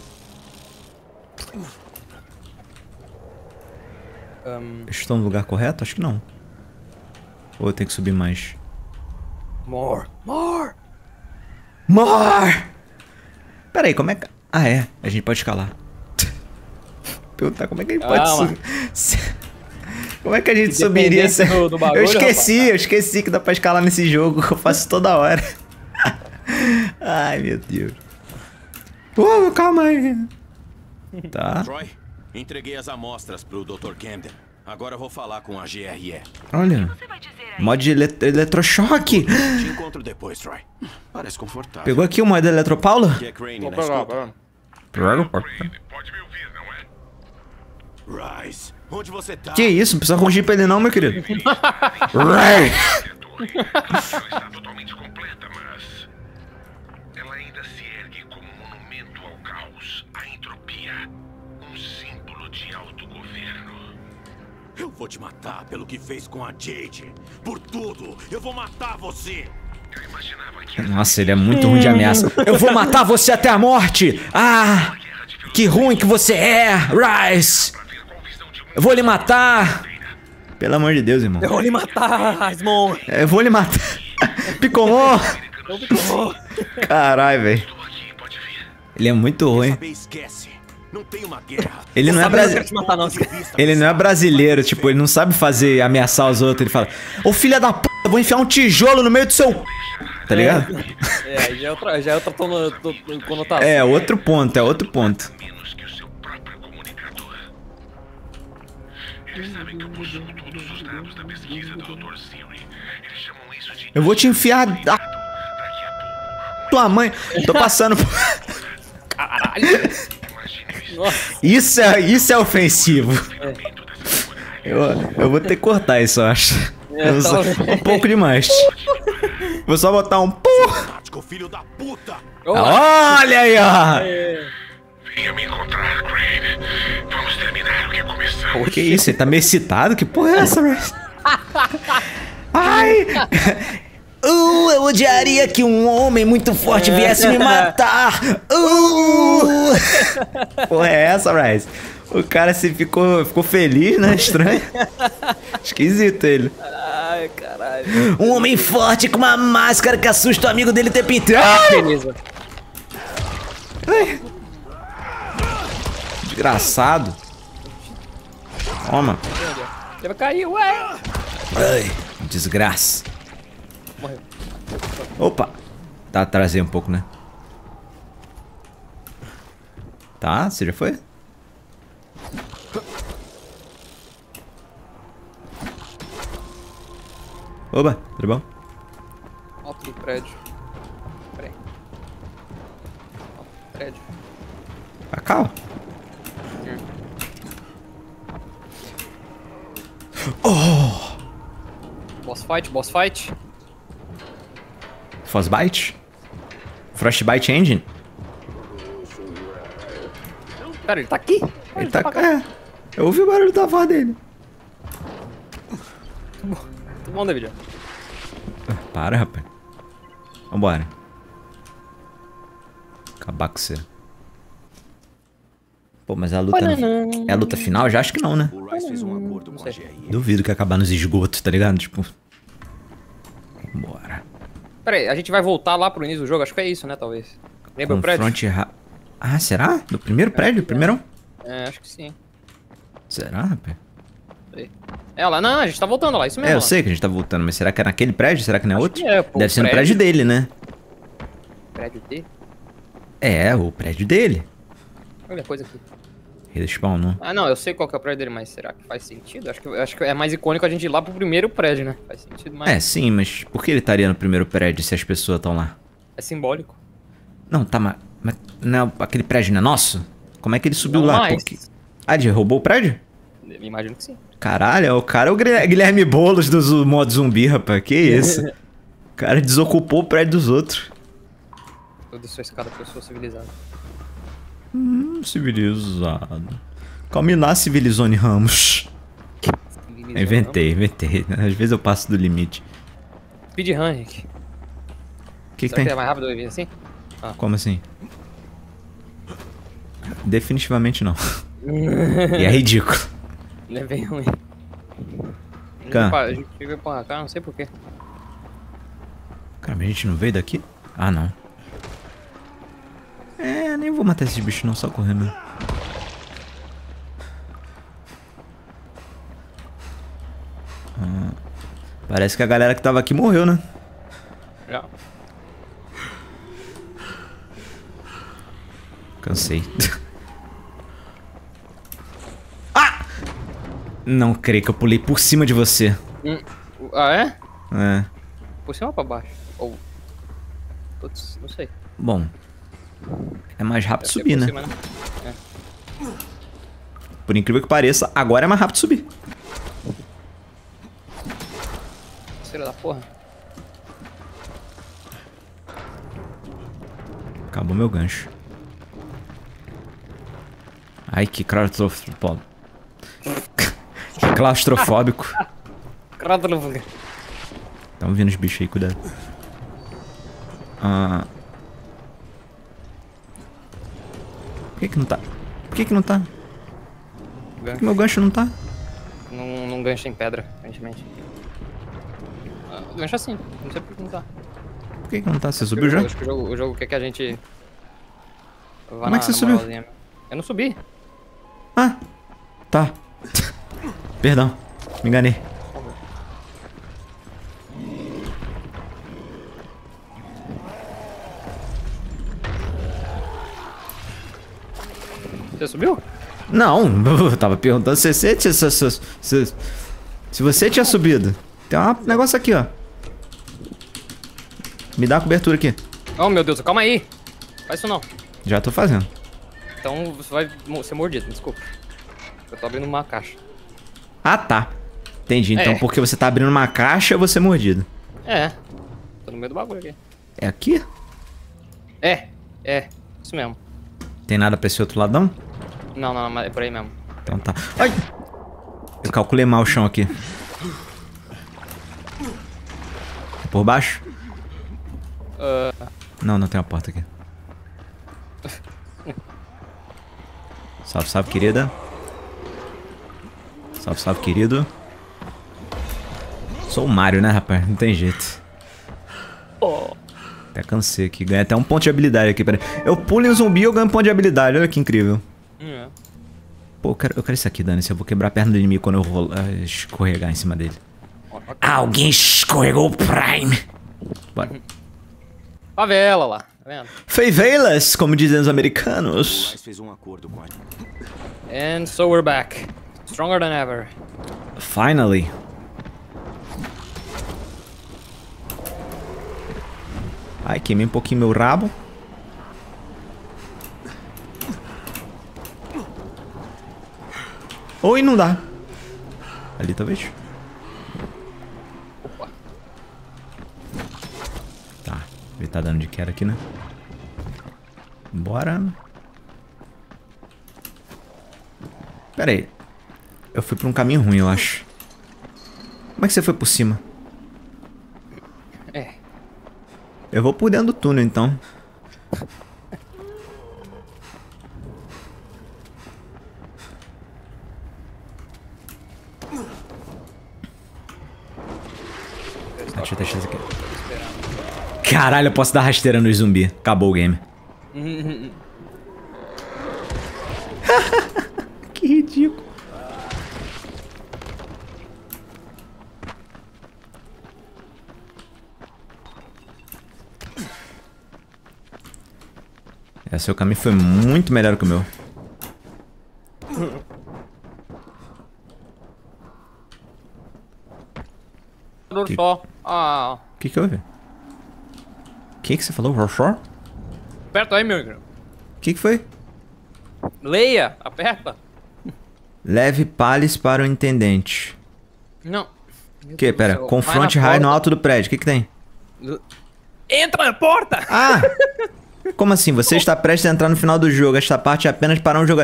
Um, Estou no lugar correto? Acho que não. Ou eu tenho que subir mais? more. More! More! Pera aí, como é que... Ah, é. A gente pode escalar. Perguntar como é que a gente pode Calma. subir. Como é que a gente subiria? Dependesse do- do bagulho, Eu esqueci, rapaz. eu esqueci que dá pra escalar nesse jogo. Eu faço toda hora. Ai, meu Deus. Uh, calma aí. Tá. Troy, entreguei as amostras pro doutor Camden. Agora eu vou falar com a G R E. Olha. Mod de elet eletrochoque. Te encontro depois, Troy. Parece confortável. Pegou aqui o mod eletropaulo? Que é Crane Vou na pegar, escuta? pega. Pega. Crane, pode me ouvir, não é? Rice, onde você tá? Que isso? Não precisa rugir pra ele não, meu querido. Rai. Ela está totalmente completa, mas ela ainda se ergue como um monumento ao caos, à entropia, um símbolo de autogoverno. Eu vou te matar pelo que fez com a Jade. Por tudo, eu vou matar você. Eu imaginava que Nossa, ele é muito ruim de ameaça. Eu vou matar você até a morte! Ah! Que ruim que você é, Rice! Eu vou lhe matar! Pelo amor de Deus, irmão. Eu vou lhe matar, Asmon! Eu vou lhe matar. Picomon! Caralho, velho. Ele é muito ruim. Saber esquece. Não tem uma guerra. Ele não é Sabe, eu não quero brasileiro. te matar, não. Ele não é brasileiro, tipo, ele não sabe fazer, ameaçar os outros. Ele fala, ô filha da p, eu vou enfiar um tijolo no meio do seu. Tá ligado? É, aí já é outra, já é outra tono- to- conotação. É, outro ponto, é outro ponto. menos que o seu próprio comunicador. Eles sabem que eu possuo todos os dados da pesquisa do doutor Siri. Eles chamam isso de... Eu vou te enfiar a Daqui a pouco, tua mãe. Tô passando por... Caralho! Nossa, Isso é, isso é ofensivo. Eu, eu vou ter que cortar isso, eu acho. É, Eu só- talvez. um pouco demais. Vou só botar um porra. Tático, filho da puta. Olha aí, ó! Venha me encontrar, Crane. Vamos terminar o que começamos. Que isso? Ele tá meio excitado? Que porra é essa, Rice? Ai! Uh, eu odiaria que um homem muito forte viesse me matar! Uh! Porra é essa, Rice? O cara se ficou, ficou feliz, né? Estranho. Esquisito ele. Ai, caralho. Um homem forte com uma máscara que assusta o amigo dele o tempo inteiro. Ai! Beleza. Ai. Desgraçado. Toma. Ele vai cair, ué. Ai, desgraça. Morreu. Opa. Tá, atrasei um pouco, né? Tá, você já foi? Oba, tudo bom? Alto do prédio. Peraí. Alto do prédio. Pra cá, ó. Oh! Boss fight, boss fight. Frostbite? Frostbite Engine? Pera, ele tá aqui? Ele tá... É, eu ouvi o barulho da voz dele. Muito bom, David. Para, rapaz. Vambora. Acabar com você. Pô, mas a luta... Não... É a luta final? Já acho que não, né? O Rice fez um acordo com a G R E. Duvido que acabar nos esgotos, tá ligado? Tipo... Bora. Pera aí, a gente vai voltar lá pro início do jogo? Acho que é isso, né, talvez. Lembra o prédio? Confronte ra... Ah, será? Do primeiro prédio? Primeiro? É, acho que sim. Será, rapaz? É lá, não, a gente tá voltando lá, isso mesmo. É, eu lá. sei que a gente tá voltando, mas será que é naquele prédio? Será que não é Acho outro? que é, pô, Deve ser no prédio. prédio dele, né? Prédio D? É, o prédio dele. Olha a coisa aqui. Respawn, não. Ah, não, eu sei qual que é o prédio dele, mas será que faz sentido? Acho que, acho que é mais icônico a gente ir lá pro primeiro prédio, né? Faz sentido, mas É, sim, mas por que ele estaria no primeiro prédio se as pessoas estão lá? é simbólico. Não, tá, mas, mas não, aquele prédio não é nosso? Como é que ele subiu Não lá? mais. Porque... Ah, ele roubou o prédio? Eu imagino que sim. Caralho, o cara é o Guilherme Boulos do zu- modo zumbi, rapaz. Que isso? O cara desocupou o prédio dos outros. Eu desço a escada porque eu sou civilizado. Hum, civilizado. Calminar Civilizone Ramos. Civilizado. Eu inventei, inventei. Às vezes eu passo do limite. Speedrun, Rick. O que, que Será tem? que é mais rápido eu vir assim? Como assim? Definitivamente não. E é ridículo. Não é bem ruim. Cá. A gente veio pra cá, não sei porquê. Cara, mas a gente não veio daqui? Ah, não. É, nem vou matar esses bichos não, só correr mesmo. Ah, parece que a galera que tava aqui morreu, né? Já. Cansei. Ah! Não creio que eu pulei por cima de você. Hum. Ah, é? É. Por cima ou pra baixo? Ou... Putz, não sei. Bom. É mais rápido Deve ser subir, por né? cima, né? Por incrível que pareça, agora é mais rápido subir. Cera da porra. Acabou meu gancho. Ai, que claustrofóbico. Que claustrofóbico. Cradlovuga. Tamo vindo os bichos aí, cuidado. Ah... Por que que não tá? Por que que não tá? Por que meu gancho não tá? Não, não gancha em pedra, aparentemente. Ah, gancha assim, não sei por que não tá. Por que que não tá? Você Acho subiu que o já? jogo- Acho que o jogo, o jogo quer que a gente... vá Como é que você subiu? moralzinha. Eu não subi. Ah, tá. Perdão, me enganei. Você subiu? Não, eu tava perguntando se você tinha, se, se, se, se você tinha subido. Tem um negócio aqui, ó. Me dá a cobertura aqui. Oh, meu Deus, calma aí. Faz isso não. Já tô fazendo. Então você vai mo- ser mordido, desculpa. Eu tô abrindo uma caixa. Ah, tá. Entendi. Então, É. porque você tá abrindo uma caixa, eu vou ser mordido. É. Tô no meio do bagulho aqui. É aqui? É. É, isso mesmo. Tem nada pra esse outro ladão? Não, não, não, é por aí mesmo. Então tá. Ai! Eu calculei mal o chão aqui. É por baixo? Uh... Não, não tem uma porta aqui. Salve, salve, querida. Salve, salve, querido. Sou o Mario, né, rapaz? Não tem jeito. Oh. Até cansei aqui. Ganhei até um ponto de habilidade aqui. Pera aí. Eu pulo em um zumbi e eu ganho um ponto de habilidade. Olha que incrível. Hum. Pô, eu quero, eu quero isso aqui, Dani. Se eu vou quebrar a perna do inimigo quando eu vou uh, escorregar em cima dele. Alguém escorregou o Prime. Bora. Favela lá, tá vendo? Favelas, como dizem os americanos. Fez um acordo com a... And so we're back. Stronger than ever. Finally. Ai, queimei um pouquinho meu rabo. Oi, não dá. Ali talvez. Opa. Tá, ele tá dando de queda aqui, né? Bora. Pera aí. Eu fui por um caminho ruim, eu acho. Como é que você foi por cima? É. Eu vou por dentro do túnel, então. Ah, deixa eu deixar isso aqui. Caralho, eu posso dar rasteira no zumbi. Acabou o game. Que ridículo. Esse seu caminho foi muito melhor que o meu. Que... Só. Ah. O que que houve? O que que você falou? Roxor? Aperta aí, meu irmão. O que que foi? Leia, aperta. Leve Pales para o intendente. Não. O que? Pera, confronte Rai no alto do prédio. O que que tem? Entra na porta! Ah! Como assim? Você está prestes a entrar no final do jogo. Esta parte é apenas para um jogo.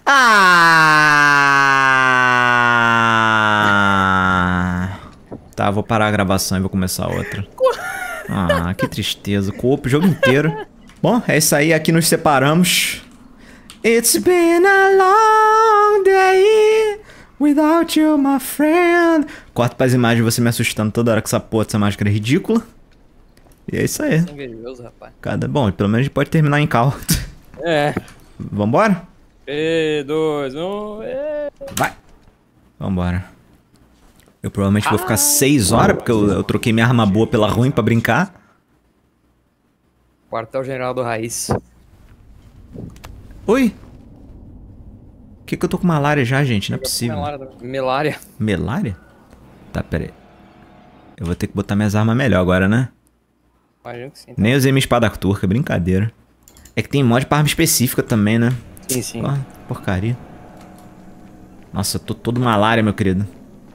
Ah! Tá, vou parar a gravação e vou começar outra. Ah, que tristeza. Coop o jogo inteiro. Bom, é isso aí. Aqui nos separamos. It's been a long day without you, my friend. Corta para as imagens você me assustando toda hora com essa porra dessa máscara ridícula. E é isso aí. Invejoso, rapaz. Cada... Bom, pelo menos a gente pode terminar em cal. É. Vambora? três, dois, um... É. Vai. Vambora. Eu provavelmente vou ficar seis horas, porque eu, eu troquei minha arma boa pela ruim pra brincar. Quartel-General do Raiz. Oi? Por que que eu tô com malária já, gente? Não é possível. Melária. Melária? Tá, pera aí. Eu vou ter que botar minhas armas melhor agora, né? Imagino que sim. Tá? Nem usei minha espada turca, brincadeira. É que tem mod pra arma específica também, né? Sim, sim. Pô, porcaria. Nossa, eu tô todo malária, meu querido.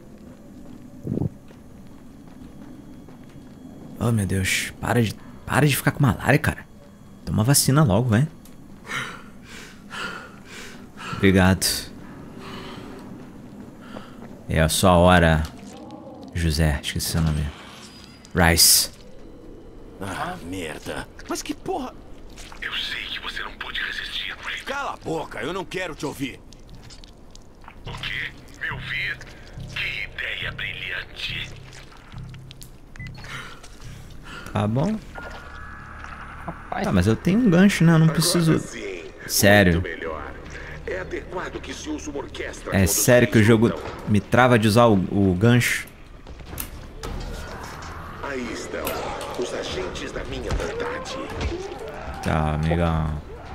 Oh, meu Deus. Para de, para de ficar com malária, cara. Toma vacina logo, velho. Obrigado. É a sua hora, José. Esqueci seu nome. Rice. Ah, merda. Mas que porra... Eu sei que você não pôde resistir, Drake. Cala a boca, eu não quero te ouvir. O quê? Me ouvir? Que ideia brilhante. Tá bom. Tá, mas eu tenho um gancho, né? Eu não preciso... Sério. É adequado que se use uma orquestra. É sério que o jogo me trava de usar o, o gancho? Aí estão os agentes da minha vontade. Tá, amigão.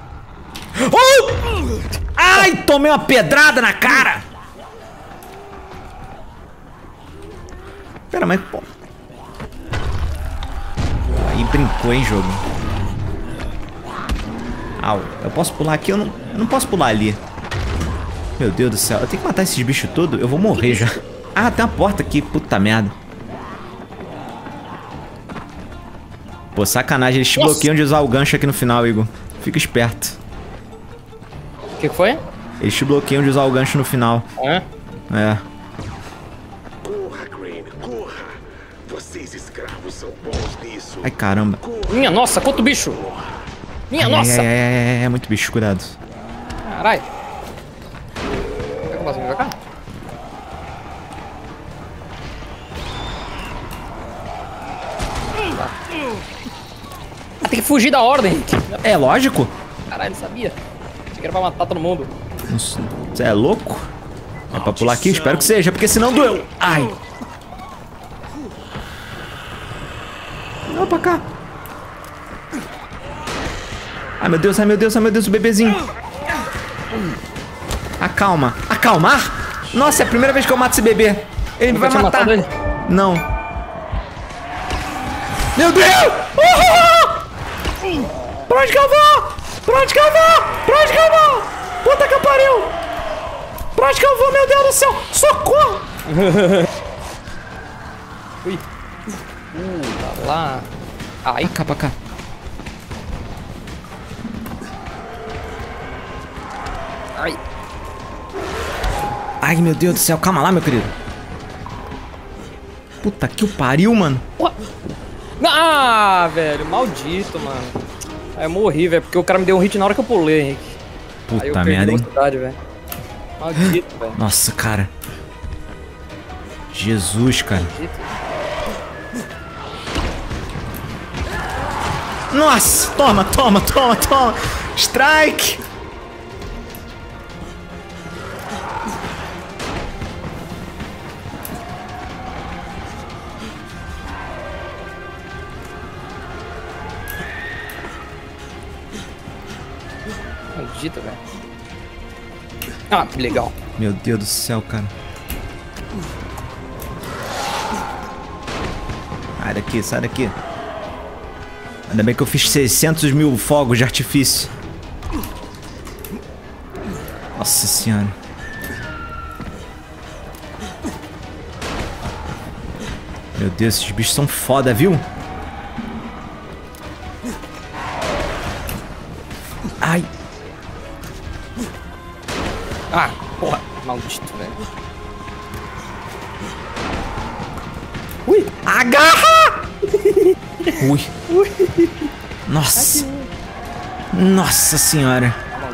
Oh! Ai, tomei uma pedrada na cara! Pera, mas... Pô. Aí brincou, hein, jogo. Au, eu posso pular aqui? Eu não, eu não posso pular ali. Meu Deus do céu, eu tenho que matar esses bichos todos? Eu vou morrer já. Ah, tem uma porta aqui, puta merda. Pô, sacanagem, eles te bloqueiam de usar o gancho aqui no final, Igor. Fica esperto. O que, que foi? Eles te bloqueiam de usar o gancho no final. É? É. Corra, Crane, corra. Vocês escravos são bons nisso. Ai, caramba. Minha nossa, quanto bicho! Minha Ai, nossa! ai, ai, ai, ai, é muito bicho, cuidado. Caralho. Será que eu posso vir pra cá? Tá. Ah, tem que fugir da ordem. É lógico. Caralho, sabia. Achei que era pra matar todo mundo. Você é louco? É pra pular aqui? Espero que seja, porque senão doeu. Ai. Não, pra cá. Ai, meu Deus, ai, meu Deus, ai, meu Deus, o bebezinho. Acalma. Acalmar? Nossa, é a primeira vez que eu mato esse bebê. Ele me vai tinha matar. matado ele? Não. Meu Deus! Uhul! Pra onde que eu vou? Pra onde que eu vou? Pra onde que eu vou? Puta que pariu! Pra onde que eu vou, meu Deus do céu? Socorro! Ui. Uh, tá lá. Ai. Pra cá, pra cá. Ai. Ai, meu Deus do céu. Calma lá, meu querido. Puta que o pariu, mano. Ah, velho. Maldito, mano. Aí eu morri, velho, porque o cara me deu um hit na hora que eu pulei, Henrique. Aí eu Puta perdi merda, hein? velocidade, velho. Maldito, velho. Nossa, cara. Jesus, cara. Maldito. Nossa! Toma, toma, toma, toma! Strike! Maldito, velho. Ah, que legal. Meu Deus do céu, cara. Sai daqui, sai daqui. Ainda bem que eu fiz seiscentos mil fogos de artifício. Nossa senhora. Meu Deus, esses bichos são foda, viu? Ai. Ah, porra. Maldito, velho. Ui. Agarra! Ui. Nossa. Nossa senhora.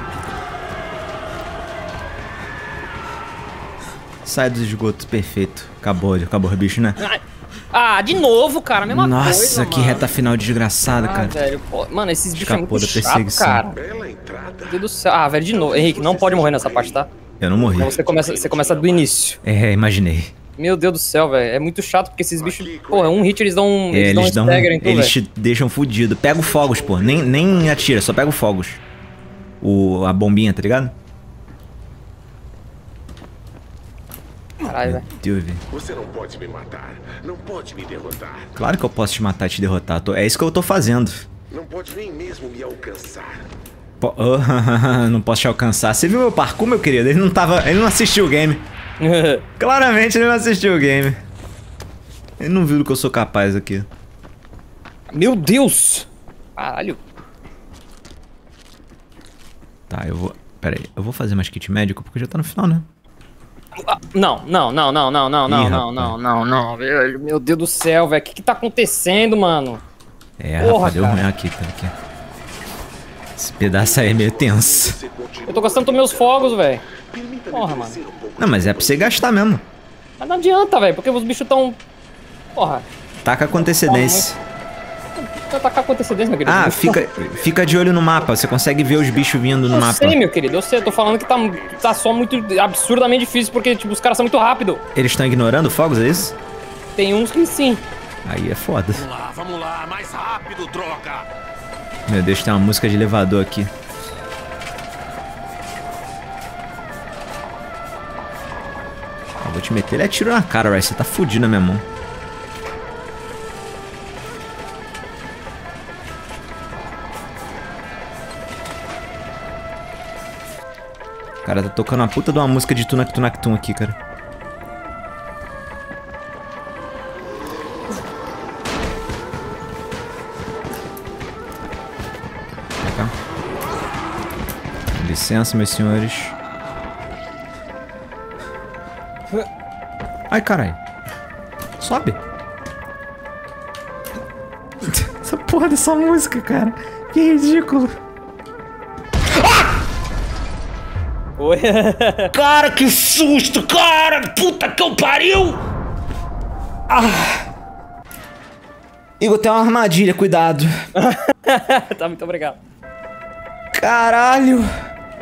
Sai dos esgotos, perfeito. Acabou, acabou o bicho, né? Ah, de novo, cara, mesma Nossa, coisa, que mano. reta final desgraçada, Ah, cara. velho, pô. Mano, esses bichos Escapou é muito da chato, perseguição. cara. Bela entrada. Meu Deus do céu. Ah, velho, de novo. Henrique, não pode morrer nessa parte, tá? Eu não morri. Então você começa, você começa do início. É, imaginei. Meu Deus do céu, velho. É muito chato porque esses bichos... Porra, um hit eles dão um... É, Eles, eles dão um dão. stagger em tudo, Eles velho. te deixam fudido. Pega o fogos, pô. Nem, nem atira, só pega o fogos. O, a bombinha, tá ligado? Caralho, velho. Deus, velho. Você não pode me matar. Não pode me derrotar. Claro que eu posso te matar e te derrotar. Tô- É isso que eu tô fazendo. Não pode nem mesmo me alcançar. Po- oh, não posso te alcançar. Você viu meu parkour, meu querido? Ele não tava. Ele não assistiu o game. Claramente ele não assistiu o game. Ele não viu do que eu sou capaz aqui. Meu Deus! Caralho. Tá, eu vou. Pera aí, eu vou fazer mais kit médico porque já tá no final, né? Ah, não, não, não, não, não, não, Ih, não, rapaz. não, não, não, não, velho. Meu Deus do céu, velho. O que que tá acontecendo, mano? É, Porra, Rafa, deu cara. ruim aqui, tá aqui. Esse pedaço aí é meio tenso. Você continua. Eu tô gastando dos meus fogos, velho. Permita-me Porra, mano. crescer um pouco. Não, mas é pra você gastar mesmo. Mas não adianta, velho, porque os bichos tão... Porra, Taca com antecedência. vai atacar com antecedência, meu querido. Ah, fica, fica de olho no mapa. Você consegue ver os bichos vindo no Eu mapa. sei, meu querido, eu sei. Eu tô falando que tá, tá só muito absurdamente difícil, porque, tipo, os caras são muito rápidos. Eles estão ignorando fogos, é isso? Tem uns que sim. Aí é foda. Vamos lá, vamos lá. Mais rápido, droga. Meu Deus, tem uma música de elevador aqui. Eu vou te meter ele é tiro na cara, Rice. Você tá fudido na minha mão. O cara tá tocando uma puta de uma música de Tunak Tunak Tum aqui, cara. Pra cá. licença, meus senhores. Ai, caralho. Sobe. Essa porra dessa música, cara. Que ridículo. Oi. Cara, que susto, cara. Puta que eu pariu. Ah. Igor, tem uma armadilha, cuidado. Tá, muito obrigado. Caralho.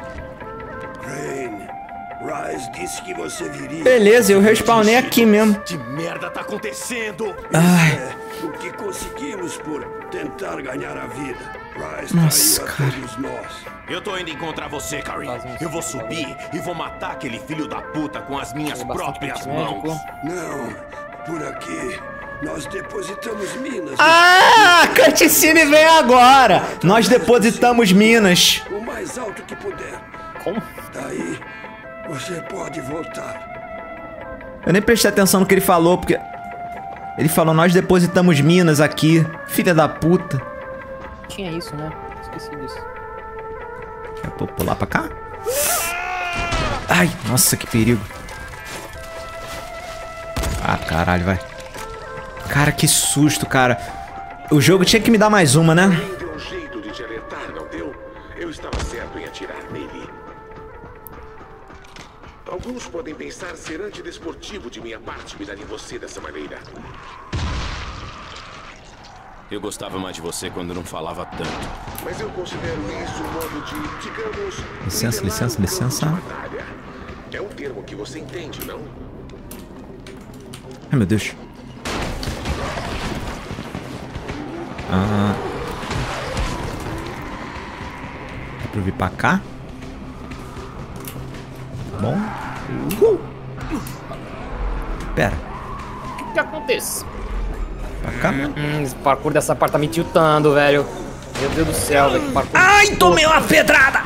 Rise disse que você viria. Beleza, eu respawnei aqui mesmo. Que merda tá acontecendo? Ai. É o que conseguimos por tentar ganhar a vida. Rise Nossa, traiu a cara. todos nós. Eu tô indo encontrar você, Karin. Eu vou subir e vou matar aquele filho da puta com as minhas próprias mãos. Não, por aqui. Nós depositamos minas. Ah, a cutscene vem agora. Nós depositamos minas. O mais alto que puder. Como? Daí, você pode voltar. Eu nem prestei atenção no que ele falou, porque... Ele falou, nós depositamos minas aqui. Filha da puta. Tinha isso, né? Esqueci disso. Eu vou pular pra cá? Ai, nossa, que perigo. Ah, caralho, vai. Cara, que susto, cara. O jogo tinha que me dar mais uma, né? Alguém deu um jeito de te alertar, não deu? Eu estava certo em atirar nele. Alguns podem pensar ser antidesportivo de minha parte mirar em você dessa maneira. Eu gostava mais de você quando não falava tanto. Mas eu considero isso um modo de, digamos... Licença, nivelar licença, o campo licença. de batalha. É um termo que você entende, não? Ai, meu Deus. Ah. Dá pra eu vir pra cá? Bom. Uh. Pera. O que que acontece? Pra cá? Hum, esse parkour dessa parte tá me tiltando, velho. Meu Deus do céu, velho. Que parkour. Ai, tomei uma pedrada!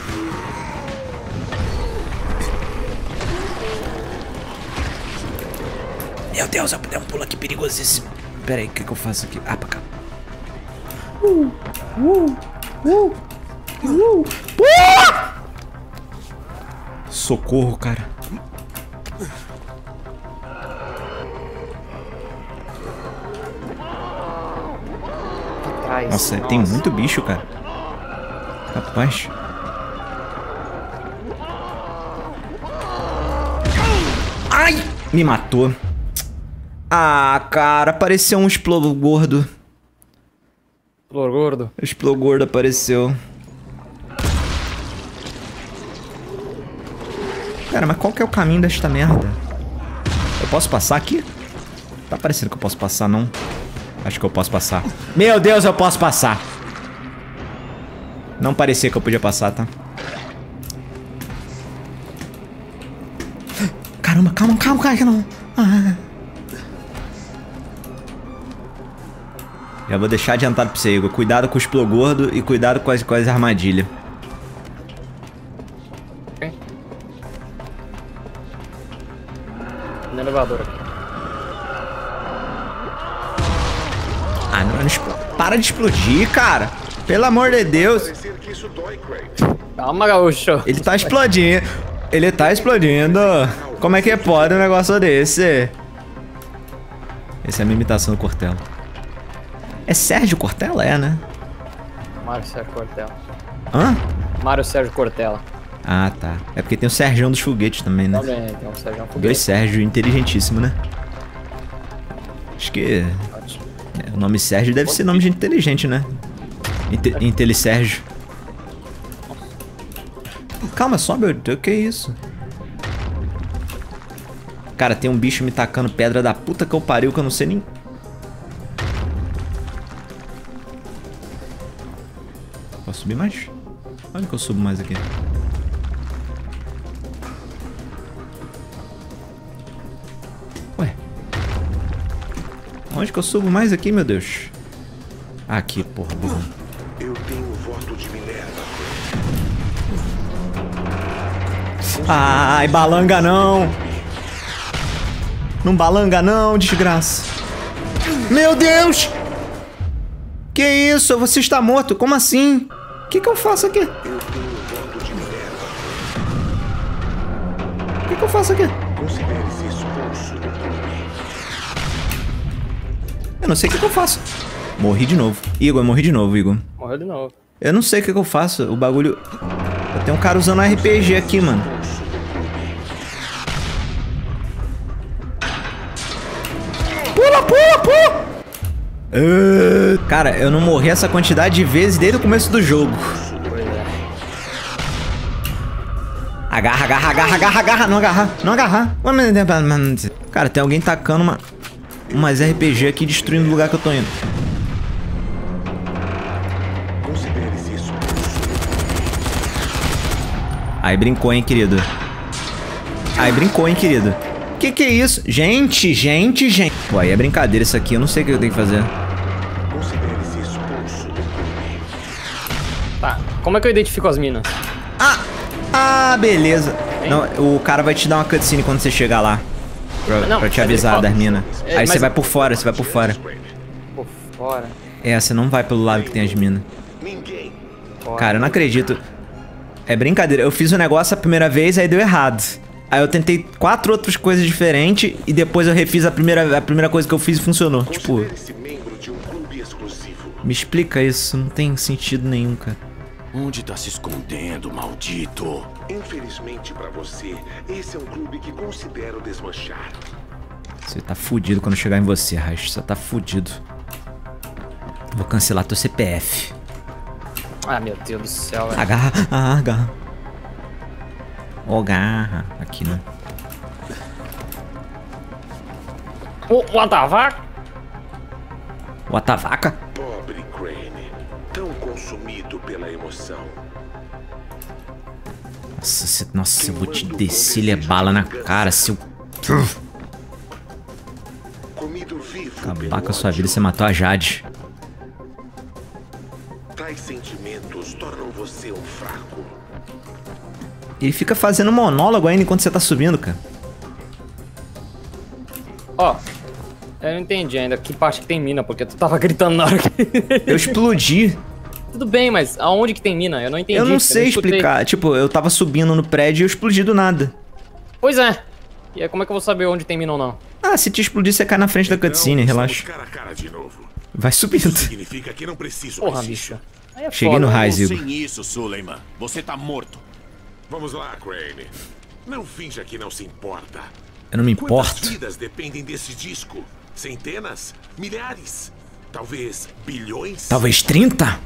Meu Deus, eu dei um pulo aqui perigosíssimo. Pera aí, o que, que eu faço aqui? Ah, pra cá. Uh, uh, uh, uh, uh! Socorro, cara. Atrás. Nossa, tem muito bicho, cara. Rapaz. Ai! Me matou. Ah, cara, apareceu um exploro gordo. Flor gordo. O exploro gordo apareceu. Cara, mas qual que é o caminho desta merda? Eu posso passar aqui? Tá parecendo que eu posso passar, não? Acho que eu posso passar. Meu Deus, eu posso passar. Não parecia que eu podia passar, tá? Caramba, calma, calma, calma, que não. Ah. Já vou deixar adiantado pra você, Igor. Cuidado com o exploro gordo e cuidado com as, com as armadilhas. Ok. No elevador aqui. Ah, não, não expl- para de explodir, cara. Pelo amor de Deus. Parecer que isso dói, Craig. Calma, gaúcho. Ele tá explodindo. Ele tá explodindo. Como é que pode um negócio desse? Essa é a minha imitação do Cortella. É Sérgio Cortella? É, né? Mário Sérgio Cortella. Hã? Mário Sérgio Cortella. Ah, tá. É porque tem o Sergião dos Foguetes também, né? Também tem um Sérgio Dois Foguete. Sérgio, inteligentíssimo, né? Acho que... é, o nome Sérgio deve ser nome de inteligente, né? Inte Intelisérgio. Calma, sobe, o que é isso? Cara, tem um bicho me tacando pedra da puta que eu pariu que eu não sei nem... Posso subir mais? Onde que eu subo mais aqui? Ué? Onde que eu subo mais aqui, meu Deus? Aqui, porra, burro. Eu tenho o voto de Minerva. Ai, balanga não! Não balanga não, desgraça! Meu Deus! Que isso? Você está morto? Como assim? O que que eu faço aqui? Eu tenho o voto de Minerva. que, que eu faço aqui? Considere-se expulso do clube. Eu não sei o que, que eu faço. Morri de novo. Igor, eu morri de novo, Igor. Morreu de novo. Eu não sei o que, que eu faço. O bagulho... Tem um cara usando R P G aqui, mano. Pula, pula, pula! Uh, cara, eu não morri essa quantidade de vezes desde o começo do jogo. Agarra, agarra, agarra, agarra, agarra. Não agarrar, não agarrar. Cara, tem alguém tacando uma... umas R P G aqui destruindo o lugar que eu tô indo. Aí brincou, hein, querido. Aí brincou, hein, querido. Que que é isso? Gente, gente, gente. Pô, aí é brincadeira isso aqui. Eu não sei o que eu tenho que fazer. Tá, como é que eu identifico as minas? Ah! Ah, beleza. Não, o cara vai te dar uma cutscene quando você chegar lá. Pra, não, pra te avisar das minas. É, aí você mas... vai por fora, você vai por fora. Por fora? É, você não vai pelo lado que tem as minas. Cara, eu não acredito. É brincadeira. Eu fiz o negócio a primeira vez, aí deu errado. Aí eu tentei quatro outras coisas diferentes e depois eu refiz a primeira, a primeira coisa que eu fiz e funcionou. Tipo... Me explica isso. Não tem sentido nenhum, cara. Onde tá se escondendo, maldito? Infelizmente pra você, esse é um clube que considero desmanchar. Você tá fudido quando chegar em você, Raiz. Você tá fudido. Vou cancelar teu C P F. Ah, meu Deus do céu, velho. Agarra, ah, agarra. Ó, agarra. Aqui, né? O oh, Atavaca? O Atavaca? Pobre Crane. Tão consumido pela emoção. Nossa, cê, nossa eu vou te descer é bala na cara, seu... Acabar com a sua vida, você matou a Jade. Tais sentimentos tornam você um fraco. Ele fica fazendo monólogo ainda enquanto você tá subindo, cara. Ó, oh, eu não entendi ainda que parte que tem mina, porque tu tava gritando na hora que... Eu explodi. Tudo bem, mas aonde que tem mina? Eu não entendi. Eu não sei eu não explicar. Tipo, eu tava subindo no prédio e eu explodi do nada. Pois é. E aí como é que eu vou saber onde tem mina ou não? Ah, se te explodir, você cai na frente da cutscene, então, relaxa. Cara a cara de novo. Vai subindo. Isso significa que não preciso. Porra, bicho. É Cheguei foda, no Raiz, Igor. Sem isso, Suleiman. Você tá morto. Vamos lá, Crane. Não finja que não se importa. Eu não me importo. Quantas vidas dependem desse disco? Centenas? Milhares? Talvez bilhões? Talvez trinta?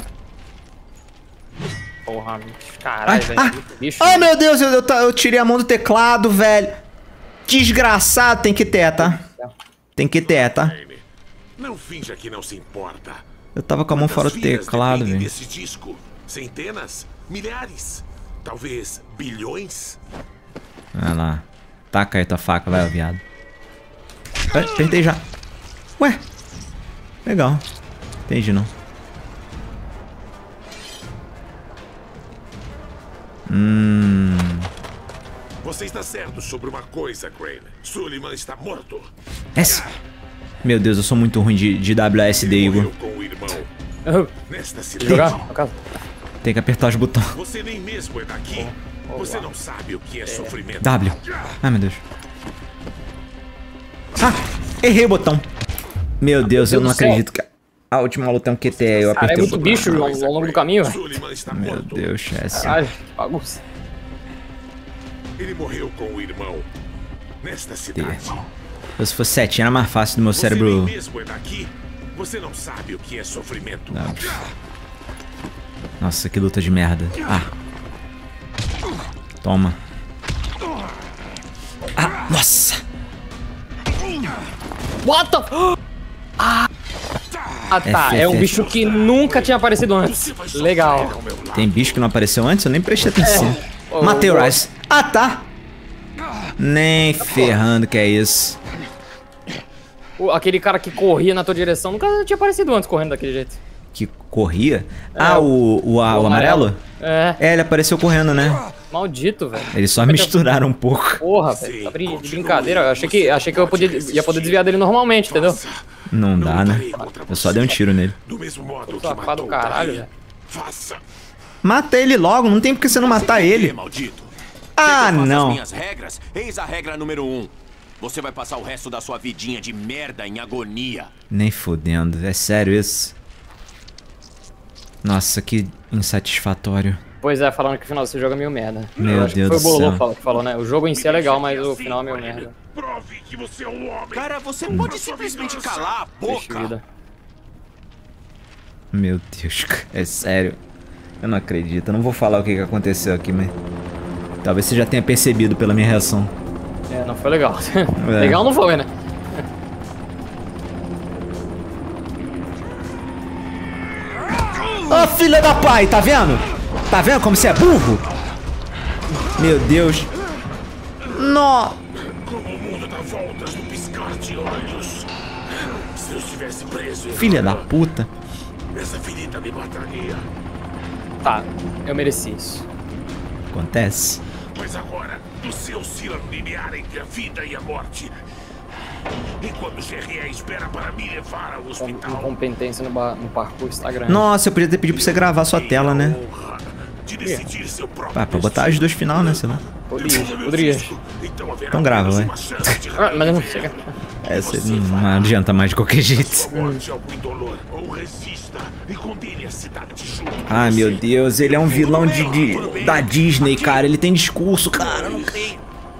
Porra, bicho. Caralho, velho. Ah, bicho. Ah, meu Deus, eu, eu, eu tirei a mão do teclado, velho. Desgraçado, tem que ter, tá? Tem que ter, tá? Não finja que não se importa. Eu tava com a mão fora do teclado, velho. Desse disco? Centenas? Milhares? Talvez bilhões? Vai lá. Taca aí tua faca, vai, viado. Ué, apertei já. Ué. Legal. Entendi, não. Hum... Você está certo sobre uma coisa, Crane. Suleiman está morto. Essa. Meu Deus, eu sou muito ruim de, de W A S D, Igor. Com o irmão. Nesta Jogar? Tem que apertar os botões. Você nem mesmo é daqui. Oh, oh, Você não sabe o que é, é sofrimento. W. Ai, meu Deus. Ah, errei o botão. Meu Deus, eu não acredito que a última luta é um Q T E. Eu apertei Cara, é o muito bicho ao, ao longo do caminho, velho. Meu Deus, Chess. Caralho, que bagunça. Ele morreu com o irmão. Nesta cidade. Se fosse setinha era mais fácil do meu Você cérebro. nem mesmo é daqui. Você não sabe o que é sofrimento. Não. Nossa, que luta de merda. Ah. Toma. Ah, nossa. What the... Ah, ah tá. É um bicho que nunca tinha aparecido antes. Legal. Tem bicho que não apareceu antes? Eu nem prestei atenção. É. Oh, Matei o oh. Rice. Ah, tá. Nem ferrando que é isso. O, aquele cara que corria na tua direção nunca tinha aparecido antes correndo daquele jeito. Que corria? É, ah, o, o, a, o, o amarelo? amarelo? É. É, ele apareceu correndo, né? Maldito, velho. Eles só misturaram um pouco. Porra, velho. Tá de brincadeira. Eu achei que, achei que eu podia, ia poder desviar dele normalmente, entendeu? Não dá, né? Eu só dei um tiro nele. Do mesmo modo que matou do caralho, velho. Faça. Mata ele logo, não tem por que você não matar ele. Maldito. Ah, não. As minhas regras? Eis a regra número um. Você vai passar o resto da sua vidinha de merda em agonia. Nem fudendo. É sério isso? Nossa, que insatisfatório. Pois é, falando que o final desse jogo é meio merda. Meu Deus do céu. Foi o Bololô que falou, né? O jogo em si é legal, mas o final é meio merda. Prove que você é um homem. Cara, você pode simplesmente calar a boca. Meu Deus, é sério. Eu não acredito. Eu não vou falar o que aconteceu aqui, mas... Talvez você já tenha percebido pela minha reação. É, não foi legal. É. Legal não foi, né? Ô, oh, filha da pai, tá vendo? Tá vendo como você é burro? Meu Deus. Nó. Como o mundo dá voltas no piscar de olhos. Se eu estivesse preso... Filha da puta. Essa ferida me mataria. Tá, eu mereci isso. Acontece. Mas agora, no seu círculo linear entre a vida e a morte, enquanto o G R E espera para me levar ao hospital... Incompetência no, no parkour Instagram. Nossa, eu podia ter pedido pra você gravar sua tela, né? De decidir seu próprio Ah, pra botar as duas final, né? Sei lá. Poderia, poderia. Então grava, vai. Ah, mas eu não chega. É, você não adianta mais de qualquer jeito. Ah, meu Deus, ele é um vilão de, de, da Disney, cara. Ele tem discurso, cara. Não tem.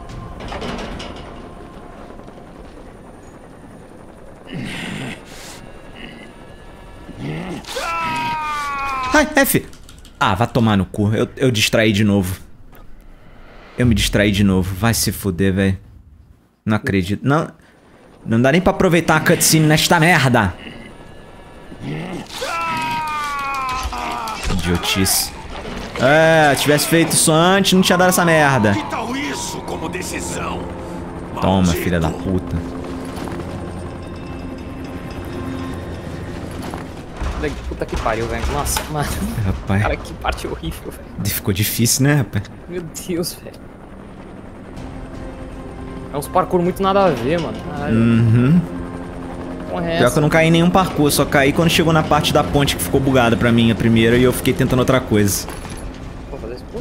Ai, F. Ah, vai tomar no cu. Eu, eu distraí de novo. Eu me distraí de novo. Vai se fuder, velho. Não acredito. Não, não dá nem pra aproveitar a cutscene nesta merda. Idiotice. É, tivesse feito isso antes, não tinha dado essa merda. Que tal isso como decisão? Toma, filha da puta. Puta que pariu, velho. Nossa, mano. Rapaz. Cara, que parte horrível, velho. Ficou difícil, né, rapaz? Meu Deus, velho. É uns parkour muito nada a ver, mano. Ai, uhum. É Pior que eu não caí em nenhum parkour, só caí quando chegou na parte da ponte que ficou bugada pra mim a primeira e eu fiquei tentando outra coisa. Vou fazer isso.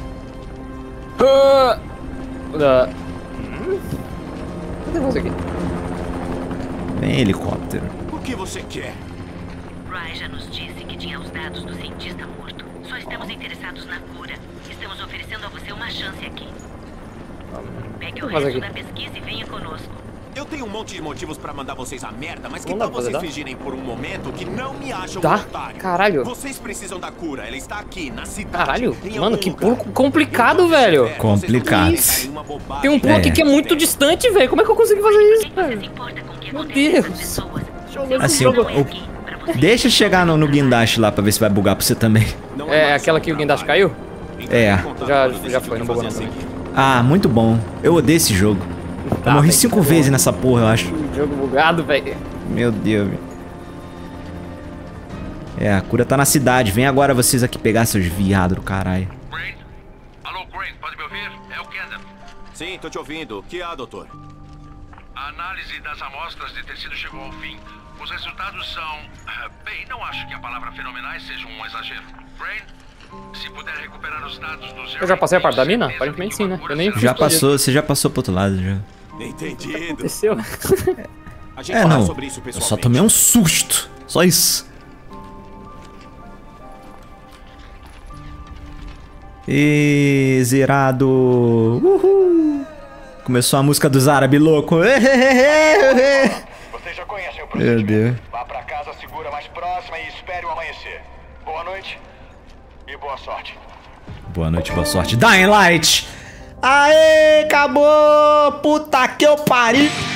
Uh! Uh! Hum? O que eu fazer aqui? Vem, helicóptero. O que você quer? Rai já nos disse que tinha os dados do cientista morto. Só estamos interessados na cura. Estamos oferecendo a você uma chance aqui. Pegue o resto da pesquisa e venha conosco. Eu tenho um monte de motivos pra mandar vocês a merda, mas que tal vocês fingirem por um momento que não me acham tá? um otário? Caralho. Vocês precisam da cura, ela está aqui, na cidade. Caralho, mano, que pulo complicado, velho. Complicado. Tem um pulo é. aqui que é muito distante, velho. Como é que eu consegui fazer isso, velho? Meu Deus. Assim, o, o, deixa chegar no, no guindaste lá pra ver se vai bugar pra você também. É aquela que o guindaste caiu? É. Já, já foi, não bugou não. Ah, muito bom. Eu odeio esse jogo. Tá, eu morri cinco tá vezes nessa porra, eu acho. Jogo bugado, velho. Meu Deus. É, a cura tá na cidade. Vem agora vocês aqui pegar seus viados do caralho. Crane? Alô, Crane, pode me ouvir? É o Kendall. Sim, tô te ouvindo. O que há, doutor? A análise das amostras de tecido chegou ao fim. Os resultados são... Bem, não acho que a palavra fenomenais seja um exagero. Crane? Se puder recuperar os dados dos... Eu já passei a parte da mina? Aparentemente sim, né? Eu nem já passou, você já passou pro outro lado já. Entendido. O que aconteceu? A gente é, não. sobre isso eu só tomei um susto. Só isso. E zerado. Uhul. Começou a música dos árabes louco. Vocês já conhecem o procedimento. Meu Deus. Vá pra casa segura mais próxima e espere o amanhecer. Boa noite. E boa sorte. Boa noite, boa sorte. Dying Light! Aê, acabou! Puta que eu pariu!